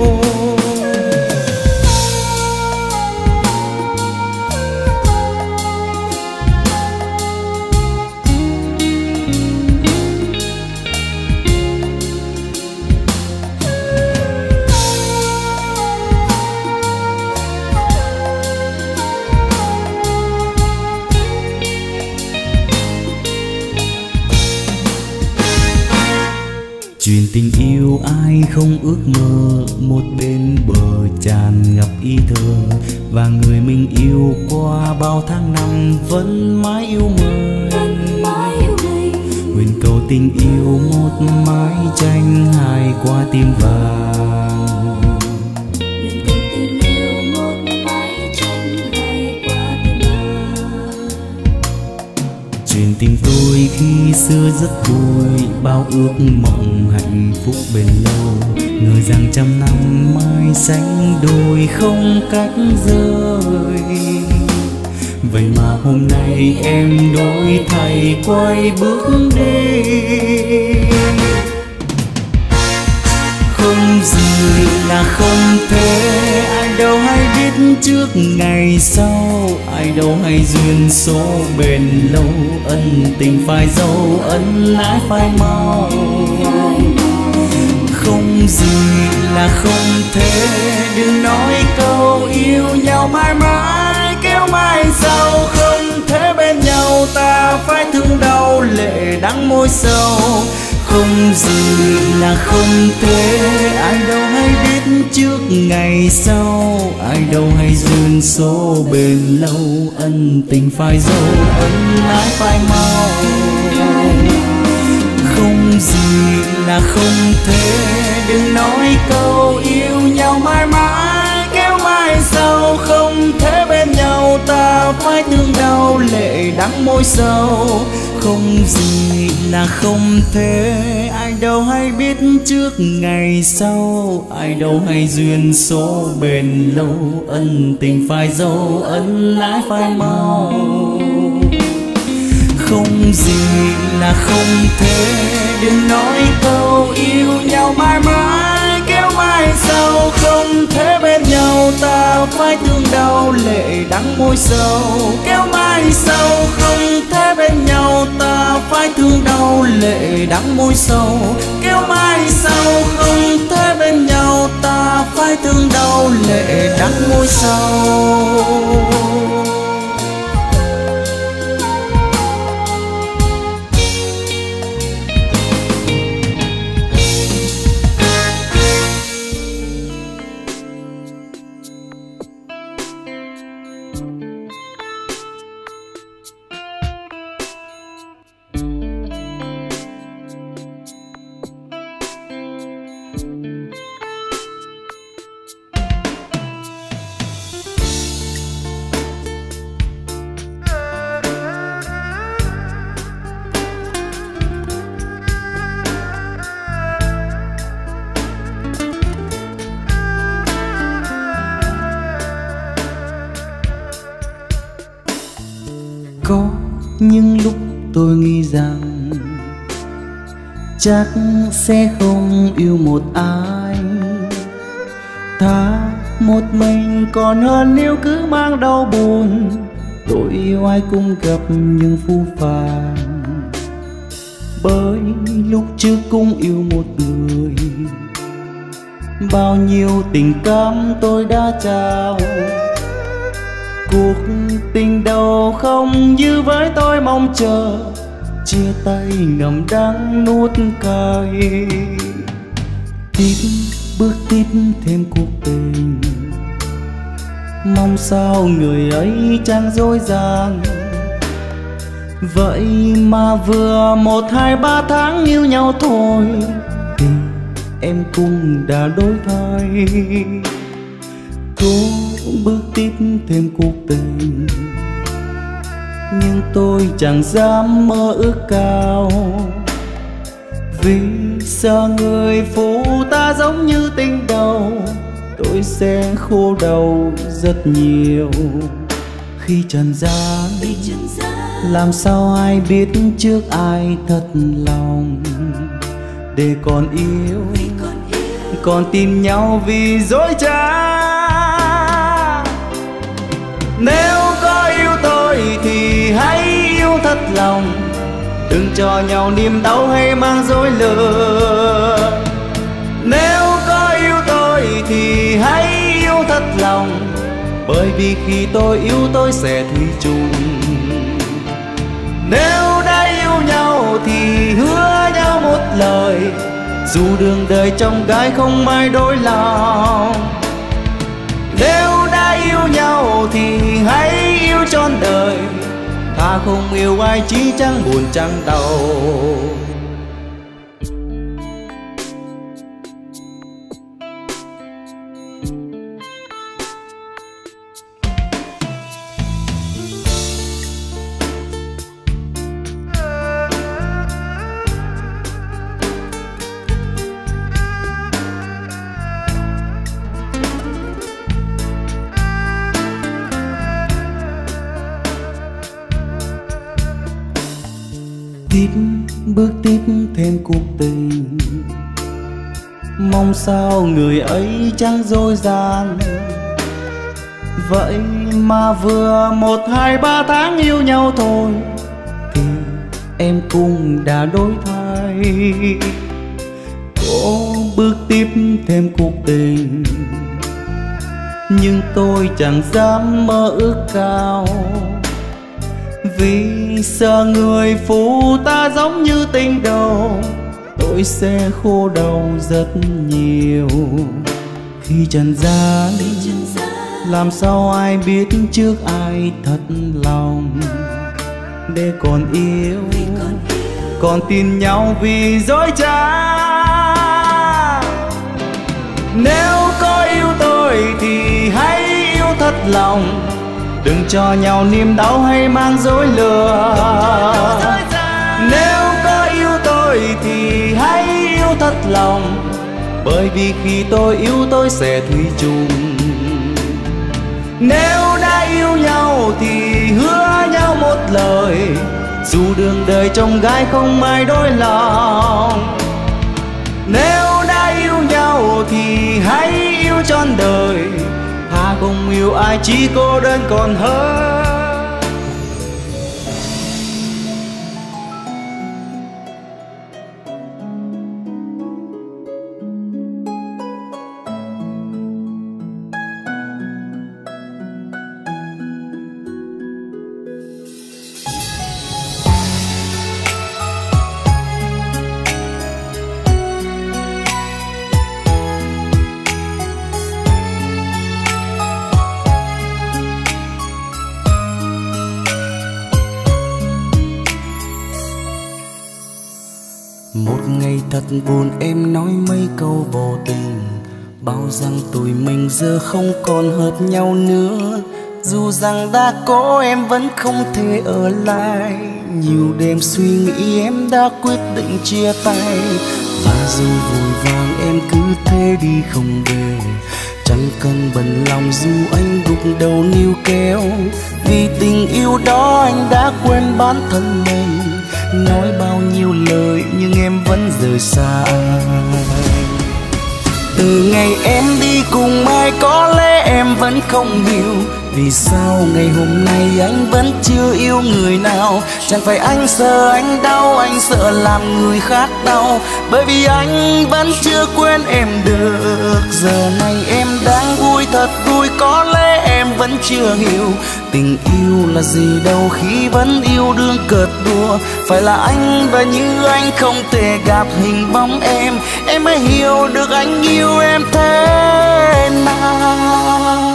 Chuyện tình yêu ai không ước mơ, một bên bờ tràn ngập ý thơ, và người mình yêu qua bao tháng năm vẫn mãi yêu mình. Nguyện cầu tình yêu một mái tranh hai qua tim vàng. Nguyện cầu tình yêu một mái tranh hai qua tim vàng. Chuyện tình tôi khi xưa rất vui, bao ước mộng hạnh phúc bền lâu, ngờ rằng trăm năm mai sánh đôi không cách rời. Vậy mà hôm nay em đổi thay quay bước đi. Không gì là không thể, ai đâu hay biết trước ngày sau, ai đâu hay duyên số bền lâu, ân tình phai dấu, ân ái phai mau. Không gì là không thể, đừng nói câu yêu nhau mãi mãi kéo mai sau. Không thể bên nhau ta phải thương đau lệ đắng môi sâu. Không gì là không thể, ai đâu hay biết trước ngày sau, ai đâu hay duyên số bền lâu, ân tình phai dấu, ân ái phai mau. Không gì là không thể, đừng nói câu yêu nhau mãi mãi kéo mai sau. Không thể bên nhau ta phải thương đau lệ đắng môi sâu. Không gì là không thể, ai đâu hay biết trước ngày sau, ai đâu hay duyên số bền lâu, ân tình phai dấu, ân ái phai mau. Không gì là không thể, đừng nói câu yêu nhau mãi mãi kéo mai sau. Không thể bên nhau ta phải thương đau lệ đắng môi sâu kéo mai sau. Không thể bên nhau ta phải thương đau lệ đắng môi sâu kéo mai sau. Không thể bên nhau ta phải thương đau lệ đắng môi sâu. Có những lúc tôi nghĩ rằng chắc sẽ không yêu một ai, thà một mình còn hơn nếu cứ mang đau buồn. Tôi yêu ai cũng gặp những phũ phàng, bởi lúc trước cũng yêu một người. Bao nhiêu tình cảm tôi đã trao, cuộc tình đầu không như với tôi mong chờ. Chia tay ngậm đắng nuốt cay, bước tiếp thêm cuộc tình. Mong sao người ấy chẳng dối gian. Vậy mà vừa 1, 2, 3 tháng yêu nhau thôi thì em cũng đã đổi thay. Cố bước tiếp thêm cuộc tình, nhưng tôi chẳng dám mơ ước cao, vì sợ người phụ ta giống như tình đầu. Tôi sẽ khô đau rất nhiều khi trần gian. Làm sao ai biết trước ai thật lòng, để còn yêu còn tin nhau vì dối trá. Nếu có yêu tôi thì hãy yêu thật lòng, đừng cho nhau niềm đau hay mang dối lừa. Nếu có yêu tôi thì hãy yêu thật lòng, bởi vì khi tôi yêu tôi sẽ thủy chung. Nếu đã yêu nhau thì hứa nhau một lời, dù đường đời trong gai không mai đổi lòng. Nếu đã yêu nhau thì hãy yêu trọn đời, thà không yêu ai chỉ chẳng buồn chẳng đau. Bước tiếp thêm cuộc tình, mong sao người ấy chẳng dối gian. Vậy mà vừa 1, 2, 3 tháng yêu nhau thôi thì em cũng đã đổi thay. Cố bước tiếp thêm cuộc tình, nhưng tôi chẳng dám mơ ước cao, vì sợ người phụ ta giống như tình đầu. Tôi sẽ khô đau rất nhiều khi trần gian. Làm sao ai biết trước ai thật lòng, để còn yêu còn tin nhau vì dối trá. Nếu có yêu tôi thì hãy yêu thật lòng, đừng cho nhau niềm đau hay mang dối lừa. Nếu có yêu tôi thì hãy yêu thật lòng, bởi vì khi tôi yêu tôi sẽ thủy chung. Nếu đã yêu nhau thì hứa nhau một lời, dù đường đời trong gai không ai đổi lòng. Nếu đã yêu nhau thì hãy yêu trọn đời, thà không yêu ai chỉ cô đơn còn hơn. Một ngày thật buồn em nói mấy câu vô tình, bảo rằng tụi mình giờ không còn hợp nhau nữa. Dù rằng đã có em vẫn không thể ở lại, nhiều đêm suy nghĩ em đã quyết định chia tay. Và dù vội vàng em cứ thế đi không về, chẳng cần bận lòng dù anh gục đầu níu kéo. Vì tình yêu đó anh đã quên bản thân mình, nói bao nhiêu lời nhưng em vẫn rời xa anh. Từ ngày em đi cùng ai có lẽ em vẫn không hiểu vì sao ngày hôm nay anh vẫn chưa yêu người nào. Chẳng phải anh sợ anh đau, anh sợ làm người khác đau, bởi vì anh vẫn chưa quên em được. Giờ này em đang vui thật vui, có lẽ em vẫn chưa hiểu tình yêu là gì đâu khi vẫn yêu đương cợt đùa. Phải là anh và như anh không thể gặp hình bóng em mới hiểu được anh yêu em thế nào.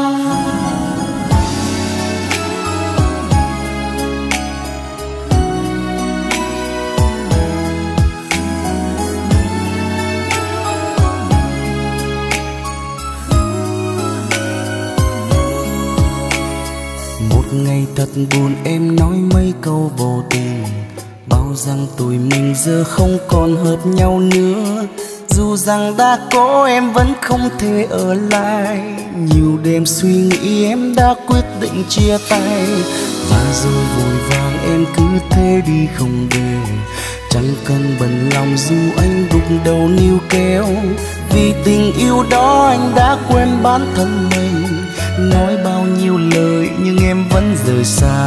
Ngày thật buồn em nói mấy câu vô tình, bảo rằng tụi mình giờ không còn hợp nhau nữa. Dù rằng đã có em vẫn không thể ở lại, nhiều đêm suy nghĩ em đã quyết định chia tay. Và rồi vội vàng em cứ thế đi không về, chẳng cần bận lòng dù anh gục đầu níu kéo. Vì tình yêu đó anh đã quên bản thân mình, nói bao nhiêu lời nhưng em vẫn rời xa.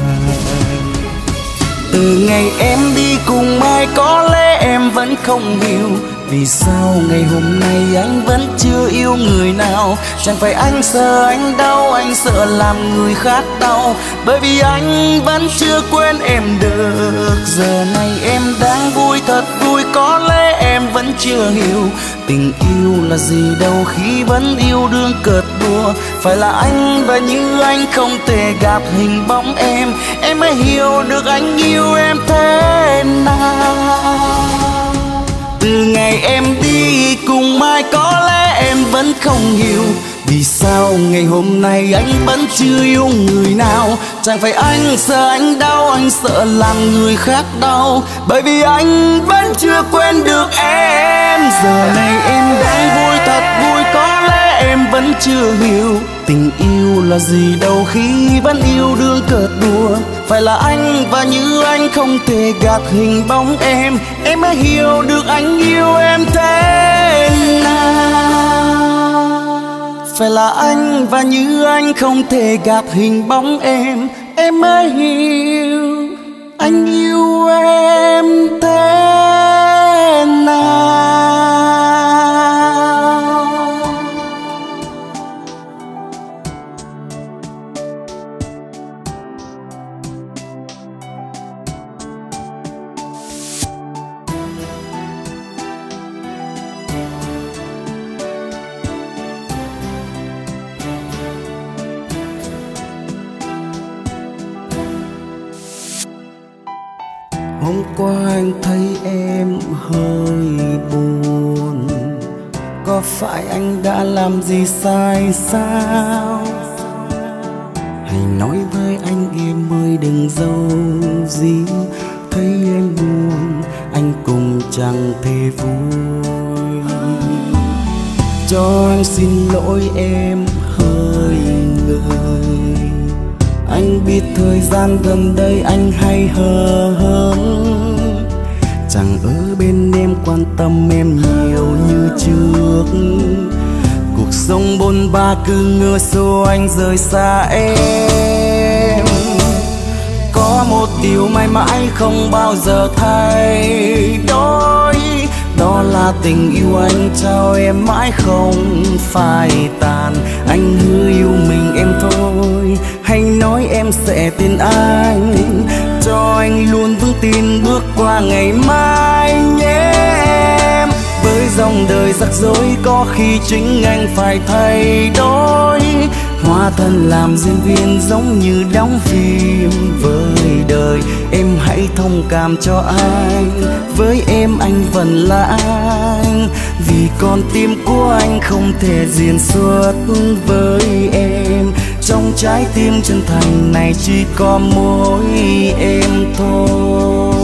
Từ ngày em đi cùng ai có lẽ em vẫn không hiểu vì sao ngày hôm nay anh vẫn chưa yêu người nào. Chẳng phải anh sợ anh đau, anh sợ làm người khác đau, bởi vì anh vẫn chưa quên em được. Giờ này em đang vui thật vui, có lẽ em vẫn chưa hiểu tình yêu là gì đâu khi vẫn yêu đương cợt đùa. Phải là anh và như anh không thể gặp hình bóng em mới hiểu được anh yêu em thế nào. Từ ngày em đi cùng ai có lẽ em vẫn không hiểu vì sao ngày hôm nay anh vẫn chưa yêu người nào. Chẳng phải anh sợ anh đau, anh sợ làm người khác đau, bởi vì anh vẫn chưa quên được em. Giờ này em đang vui thật vui, có lẽ em vẫn chưa hiểu tình yêu là gì đâu khi vẫn yêu đương cợt đùa. Phải là anh và như anh không thể gạt hình bóng em mới hiểu được anh yêu em thế nào. Phải là anh và như anh không thể gạt hình bóng em mới hiểu anh yêu em thế nào. Hôm qua anh thấy em hơi buồn, có phải anh đã làm gì sai sao? Hãy nói với anh em ơi đừng giấu giếm, thấy em buồn anh cũng chẳng thể vui. Cho anh xin lỗi em hơi người, anh biết thời gian gần đây anh hay hờ hững, chẳng ở bên em quan tâm em nhiều như trước. Cuộc sống bôn ba cứ ngỡ số anh rời xa em. Có một điều mãi mãi không bao giờ thay đổi, đó là tình yêu anh trao em mãi không phai tàn. Anh hứa yêu mình em thôi, hay nói em sẽ tin anh, cho anh luôn vững tin bước qua ngày mai nhé em. Với dòng đời rắc rối có khi chính anh phải thay đổi, hóa thân làm diễn viên giống như đóng phim với đời. Em hãy thông cảm cho anh, với em anh vẫn là anh, vì con tim của anh không thể diễn xuất với em. Trong trái tim chân thành này chỉ có mỗi em thôi.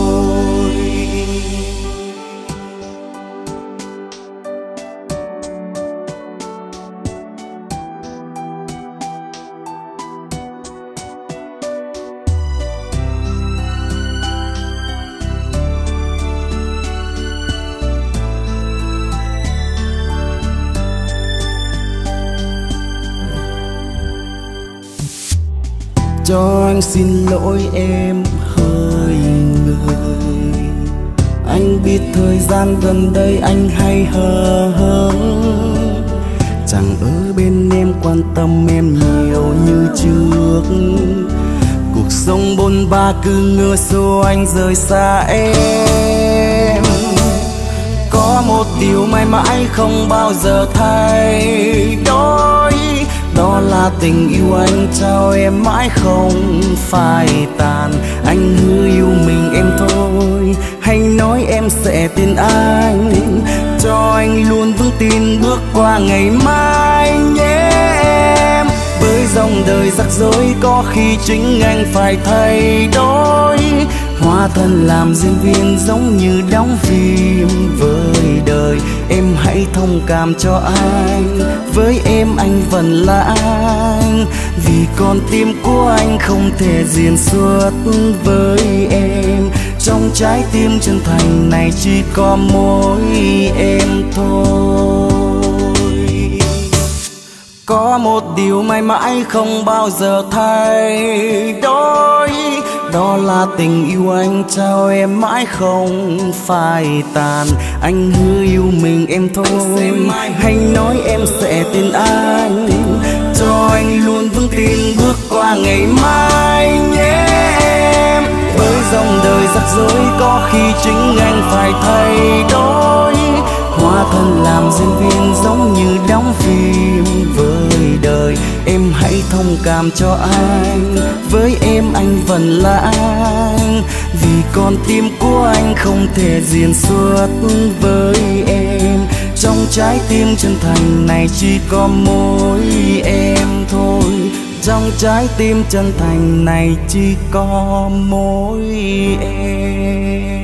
cho anh xin lỗi em hơi người. Anh biết thời gian gần đây anh hay hờ hững, chẳng ở bên em quan tâm em nhiều như trước. Cuộc sống bôn ba cứ ngỡ số anh rời xa em. Có một điều mãi mãi không bao giờ thay đổi, đó là tình yêu anh trao em mãi không phai tàn. Anh hứa yêu mình em thôi, hay nói em sẽ tin anh, cho anh luôn vững tin bước qua ngày mai nhé em. Với dòng đời rắc rối có khi chính anh phải thay đổi, hóa thân làm diễn viên giống như đóng phim với đời. Em hãy thông cảm cho anh, với em anh vẫn là anh, vì con tim của anh không thể diễn xuất với em. Trong trái tim chân thành này chỉ có mỗi em thôi. Có một điều mãi mãi không bao giờ thay đổi, đó là tình yêu anh trao em mãi không phai tàn. Anh hứa yêu mình em thôi, hay nói em sẽ tin anh, cho anh luôn vững tin bước qua ngày mai nhé em. Với dòng đời rắc rối có khi chính anh phải thay đổi, hóa thân làm diễn viên giống như đóng phim với đời. Em hãy thông cảm cho anh, với em anh vẫn là anh, vì con tim của anh không thể diễn xuất với em. Trong trái tim chân thành này chỉ có mỗi em thôi, trong trái tim chân thành này chỉ có mỗi em.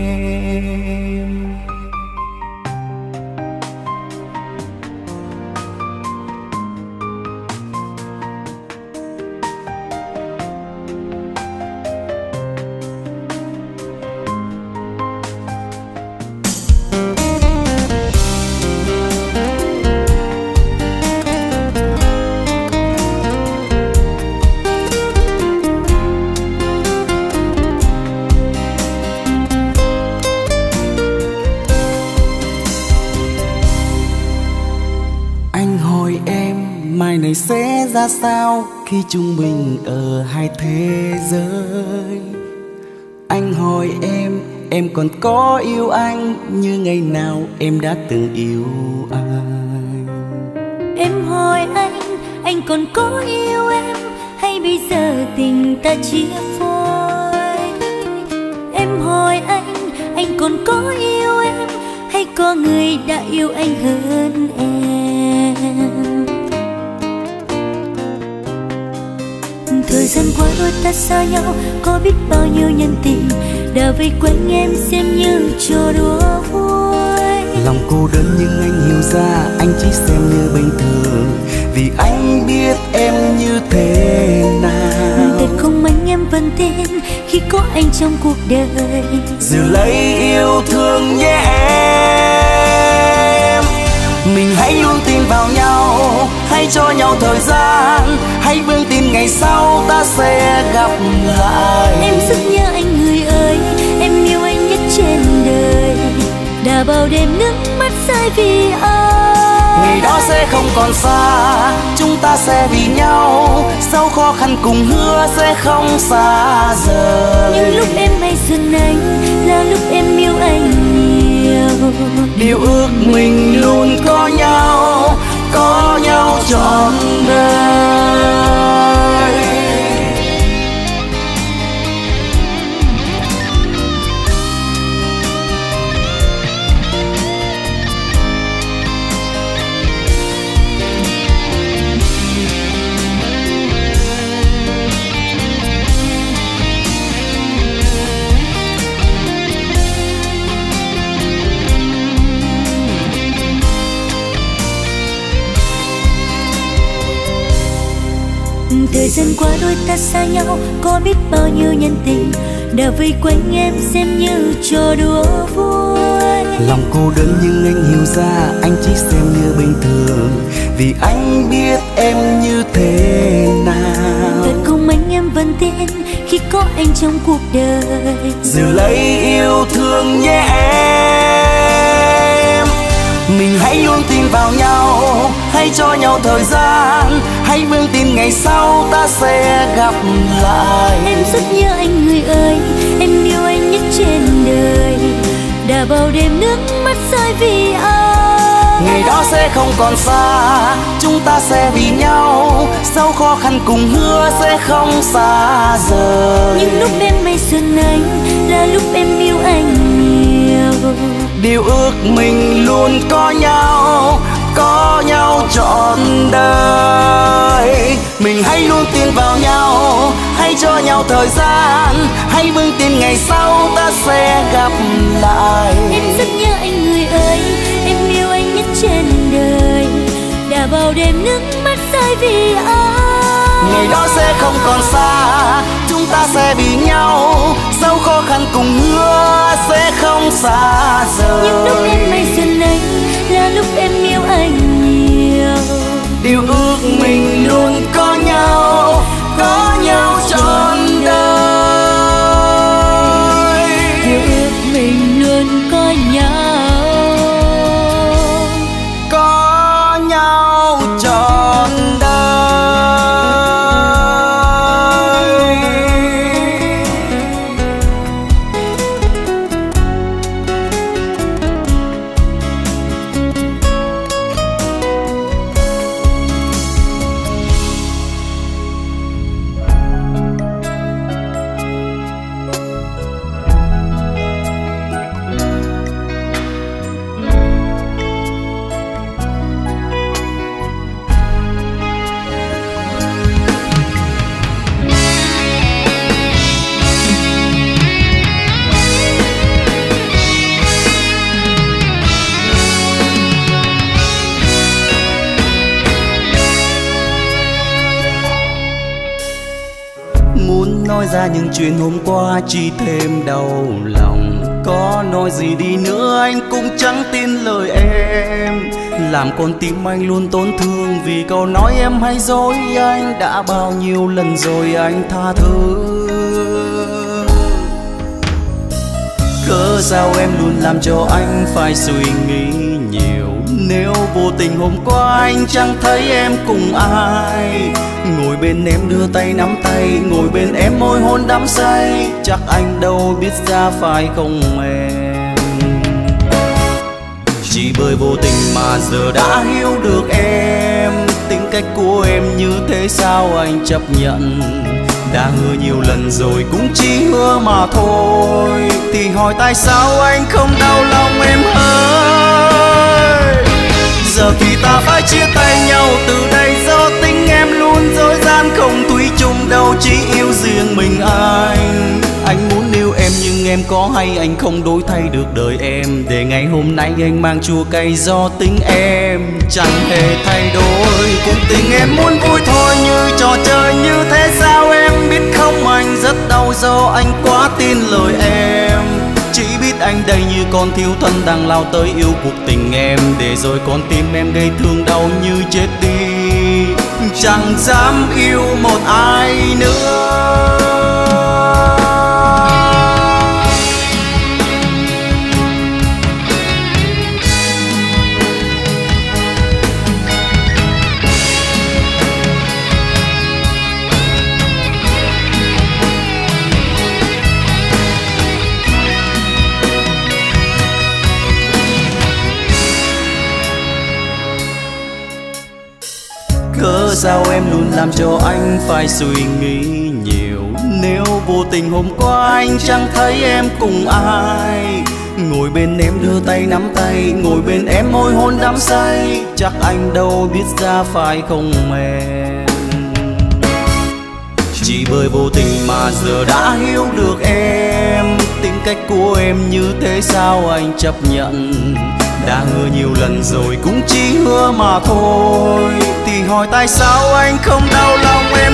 Mai này sẽ ra sao khi chúng mình ở hai thế giới? Anh hỏi em còn có yêu anh như ngày nào em đã từng yêu anh? Em hỏi anh còn có yêu em hay bây giờ tình ta chia phôi? Em hỏi anh còn có yêu em hay có người đã yêu anh hơn em? Thời gian qua đôi ta xa nhau, có biết bao nhiêu nhân tình đã vây quanh em xem như trò đùa vui. Lòng cô đơn nhưng anh hiểu ra, anh chỉ xem như bình thường, vì anh biết em như thế nào. Thật không anh em vẫn tin khi có anh trong cuộc đời. Giữ lấy yêu thương nhé em. Mình hãy luôn tin vào nhau, hãy cho nhau thời gian, hãy vững tin ngày sau ta sẽ gặp lại. Em rất nhớ anh người ơi, em yêu anh nhất trên đời, đã bao đêm nước mắt rơi vì anh. Ngày đó sẽ không còn xa, chúng ta sẽ vì nhau, sau khó khăn cùng hứa sẽ không xa rời. Nhưng lúc em hay dừng anh là lúc em yêu anh nhiều. Điều ước mình luôn có nhau trọn đời. Thời gian qua đôi ta xa nhau, có biết bao nhiêu nhân tình đã vây quanh em xem như trò đùa vui. Lòng cô đơn nhưng anh hiểu ra, anh chỉ xem như bình thường, vì anh biết em như thế nào. Thật không anh em vẫn hơn tên khi có anh trong cuộc đời. Giữ lấy yêu thương nhé em. Mình hãy luôn tin vào nhau, hãy cho nhau thời gian, hãy vững tin ngày sau ta sẽ gặp lại. Em rất nhớ anh người ơi, em yêu anh nhất trên đời. Đã bao đêm nước mắt rơi vì anh. Ngày đó sẽ không còn xa, chúng ta sẽ vì nhau. Sau khó khăn cùng hứa sẽ không xa rời. Nhưng lúc em may xuân anh là lúc em yêu anh nhiều. Điều ước mình luôn có nhau trọn đời. Mình hãy luôn tin vào nhau, hãy cho nhau thời gian, hãy vững tin ngày sau ta sẽ gặp lại. Em rất nhớ anh người ơi, em yêu anh nhất trên đời. Đã bao đêm nước mắt rơi vì anh. Ngày đó sẽ không còn xa, chúng ta sẽ vì nhau. Sau khó khăn cùng hứa sẽ không xa rời. Nhưng lúc em may xuân anh là lúc em yêu anh nhiều. Điều ước mình luôn có nhau trọn đời. Điều ước mình luôn có nhau trọn đời. Muốn nói ra những chuyện hôm qua chỉ thêm đau lòng. Có nói gì đi nữa anh cũng chẳng tin lời em. Làm con tim anh luôn tổn thương vì câu nói em hay dối anh. Đã bao nhiêu lần rồi anh tha thứ. Cớ sao em luôn làm cho anh phải suy nghĩ nhiều. Nếu vô tình hôm qua anh chẳng thấy em cùng ai, ngồi bên em đưa tay nắm tay, ngồi bên em môi hôn đắm say, chắc anh đâu biết ra phải không em. Chỉ bởi vô tình mà giờ đã hiểu được em. Tính cách của em như thế sao anh chấp nhận. Đã hứa nhiều lần rồi cũng chỉ hứa mà thôi. Thì hỏi tại sao anh không đau lòng em ơi. Giờ thì ta phải chia tay nhau từ đây. Do tính em luôn dối gian, không thủy chung đâu chỉ yêu riêng mình anh. Anh muốn yêu em nhưng em có hay anh không đổi thay được đời em. Để ngày hôm nay anh mang chua cay do tính em chẳng hề thay đổi. Cuộc tình em muốn vui thôi như trò chơi như thế sao em biết không. Anh rất đau do anh quá tin lời em. Chỉ biết anh đây như con thiếu thân đang lao tới yêu cuộc tình em. Để rồi con tim em gây thương đau như chết đi, chẳng dám yêu một ai nữa. Cớ sao em luôn làm cho anh phải suy nghĩ nhiều. Nếu vô tình hôm qua anh chẳng thấy em cùng ai, ngồi bên em đưa tay nắm tay, ngồi bên em môi hôn đắm say, chắc anh đâu biết ra phải không em. Chỉ bởi vô tình mà giờ đã hiểu được em. Tính cách của em như thế sao anh chấp nhận. Đã hứa nhiều lần rồi cũng chỉ hứa mà thôi. Thì hỏi tại sao anh không đau lòng em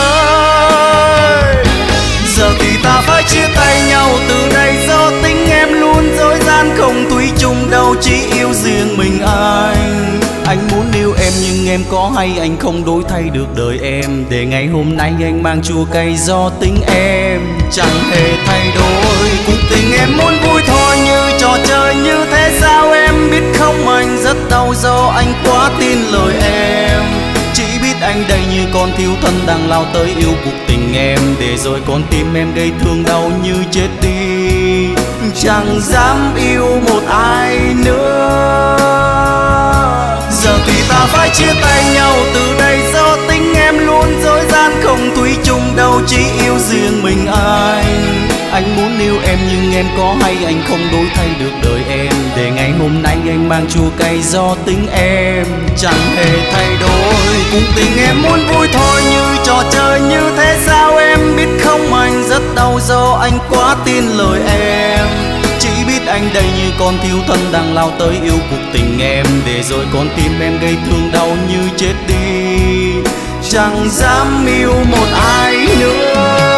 ơi. Giờ thì ta phải chia tay nhau từ đây. Do tính em luôn dối gian, không thủy chung đâu chỉ yêu riêng mình anh. Anh muốn yêu em nhưng em có hay anh không đổi thay được đời em, để ngày hôm nay anh mang chua cay do tính em chẳng hề thay đổi. Cuộc tình em muốn vui thôi như trò chơi như thế sao em biết không, anh rất đau do anh quá tin lời em. Chỉ biết anh đây như con thiếu thân đang lao tới yêu cuộc tình em, để rồi con tim em gây thương đau như chết đi, chẳng dám yêu một ai nữa. Giờ thì ta phải chia tay nhau từ đây, do tính em luôn dối gian không thủy chung đâu, chỉ yêu riêng mình anh. Anh muốn yêu em nhưng em có hay anh không đổi thay được đời em, để ngày hôm nay anh mang chua cay do tính em chẳng hề thay đổi. Cuộc tình em muốn vui thôi như trò chơi như thế sao em biết không, anh rất đau do anh quá tin lời em. Chỉ biết anh đây như con thiếu thân đang lao tới yêu cuộc tình em, để rồi con tim em gây thương đau như chết đi, chẳng dám yêu một ai nữa.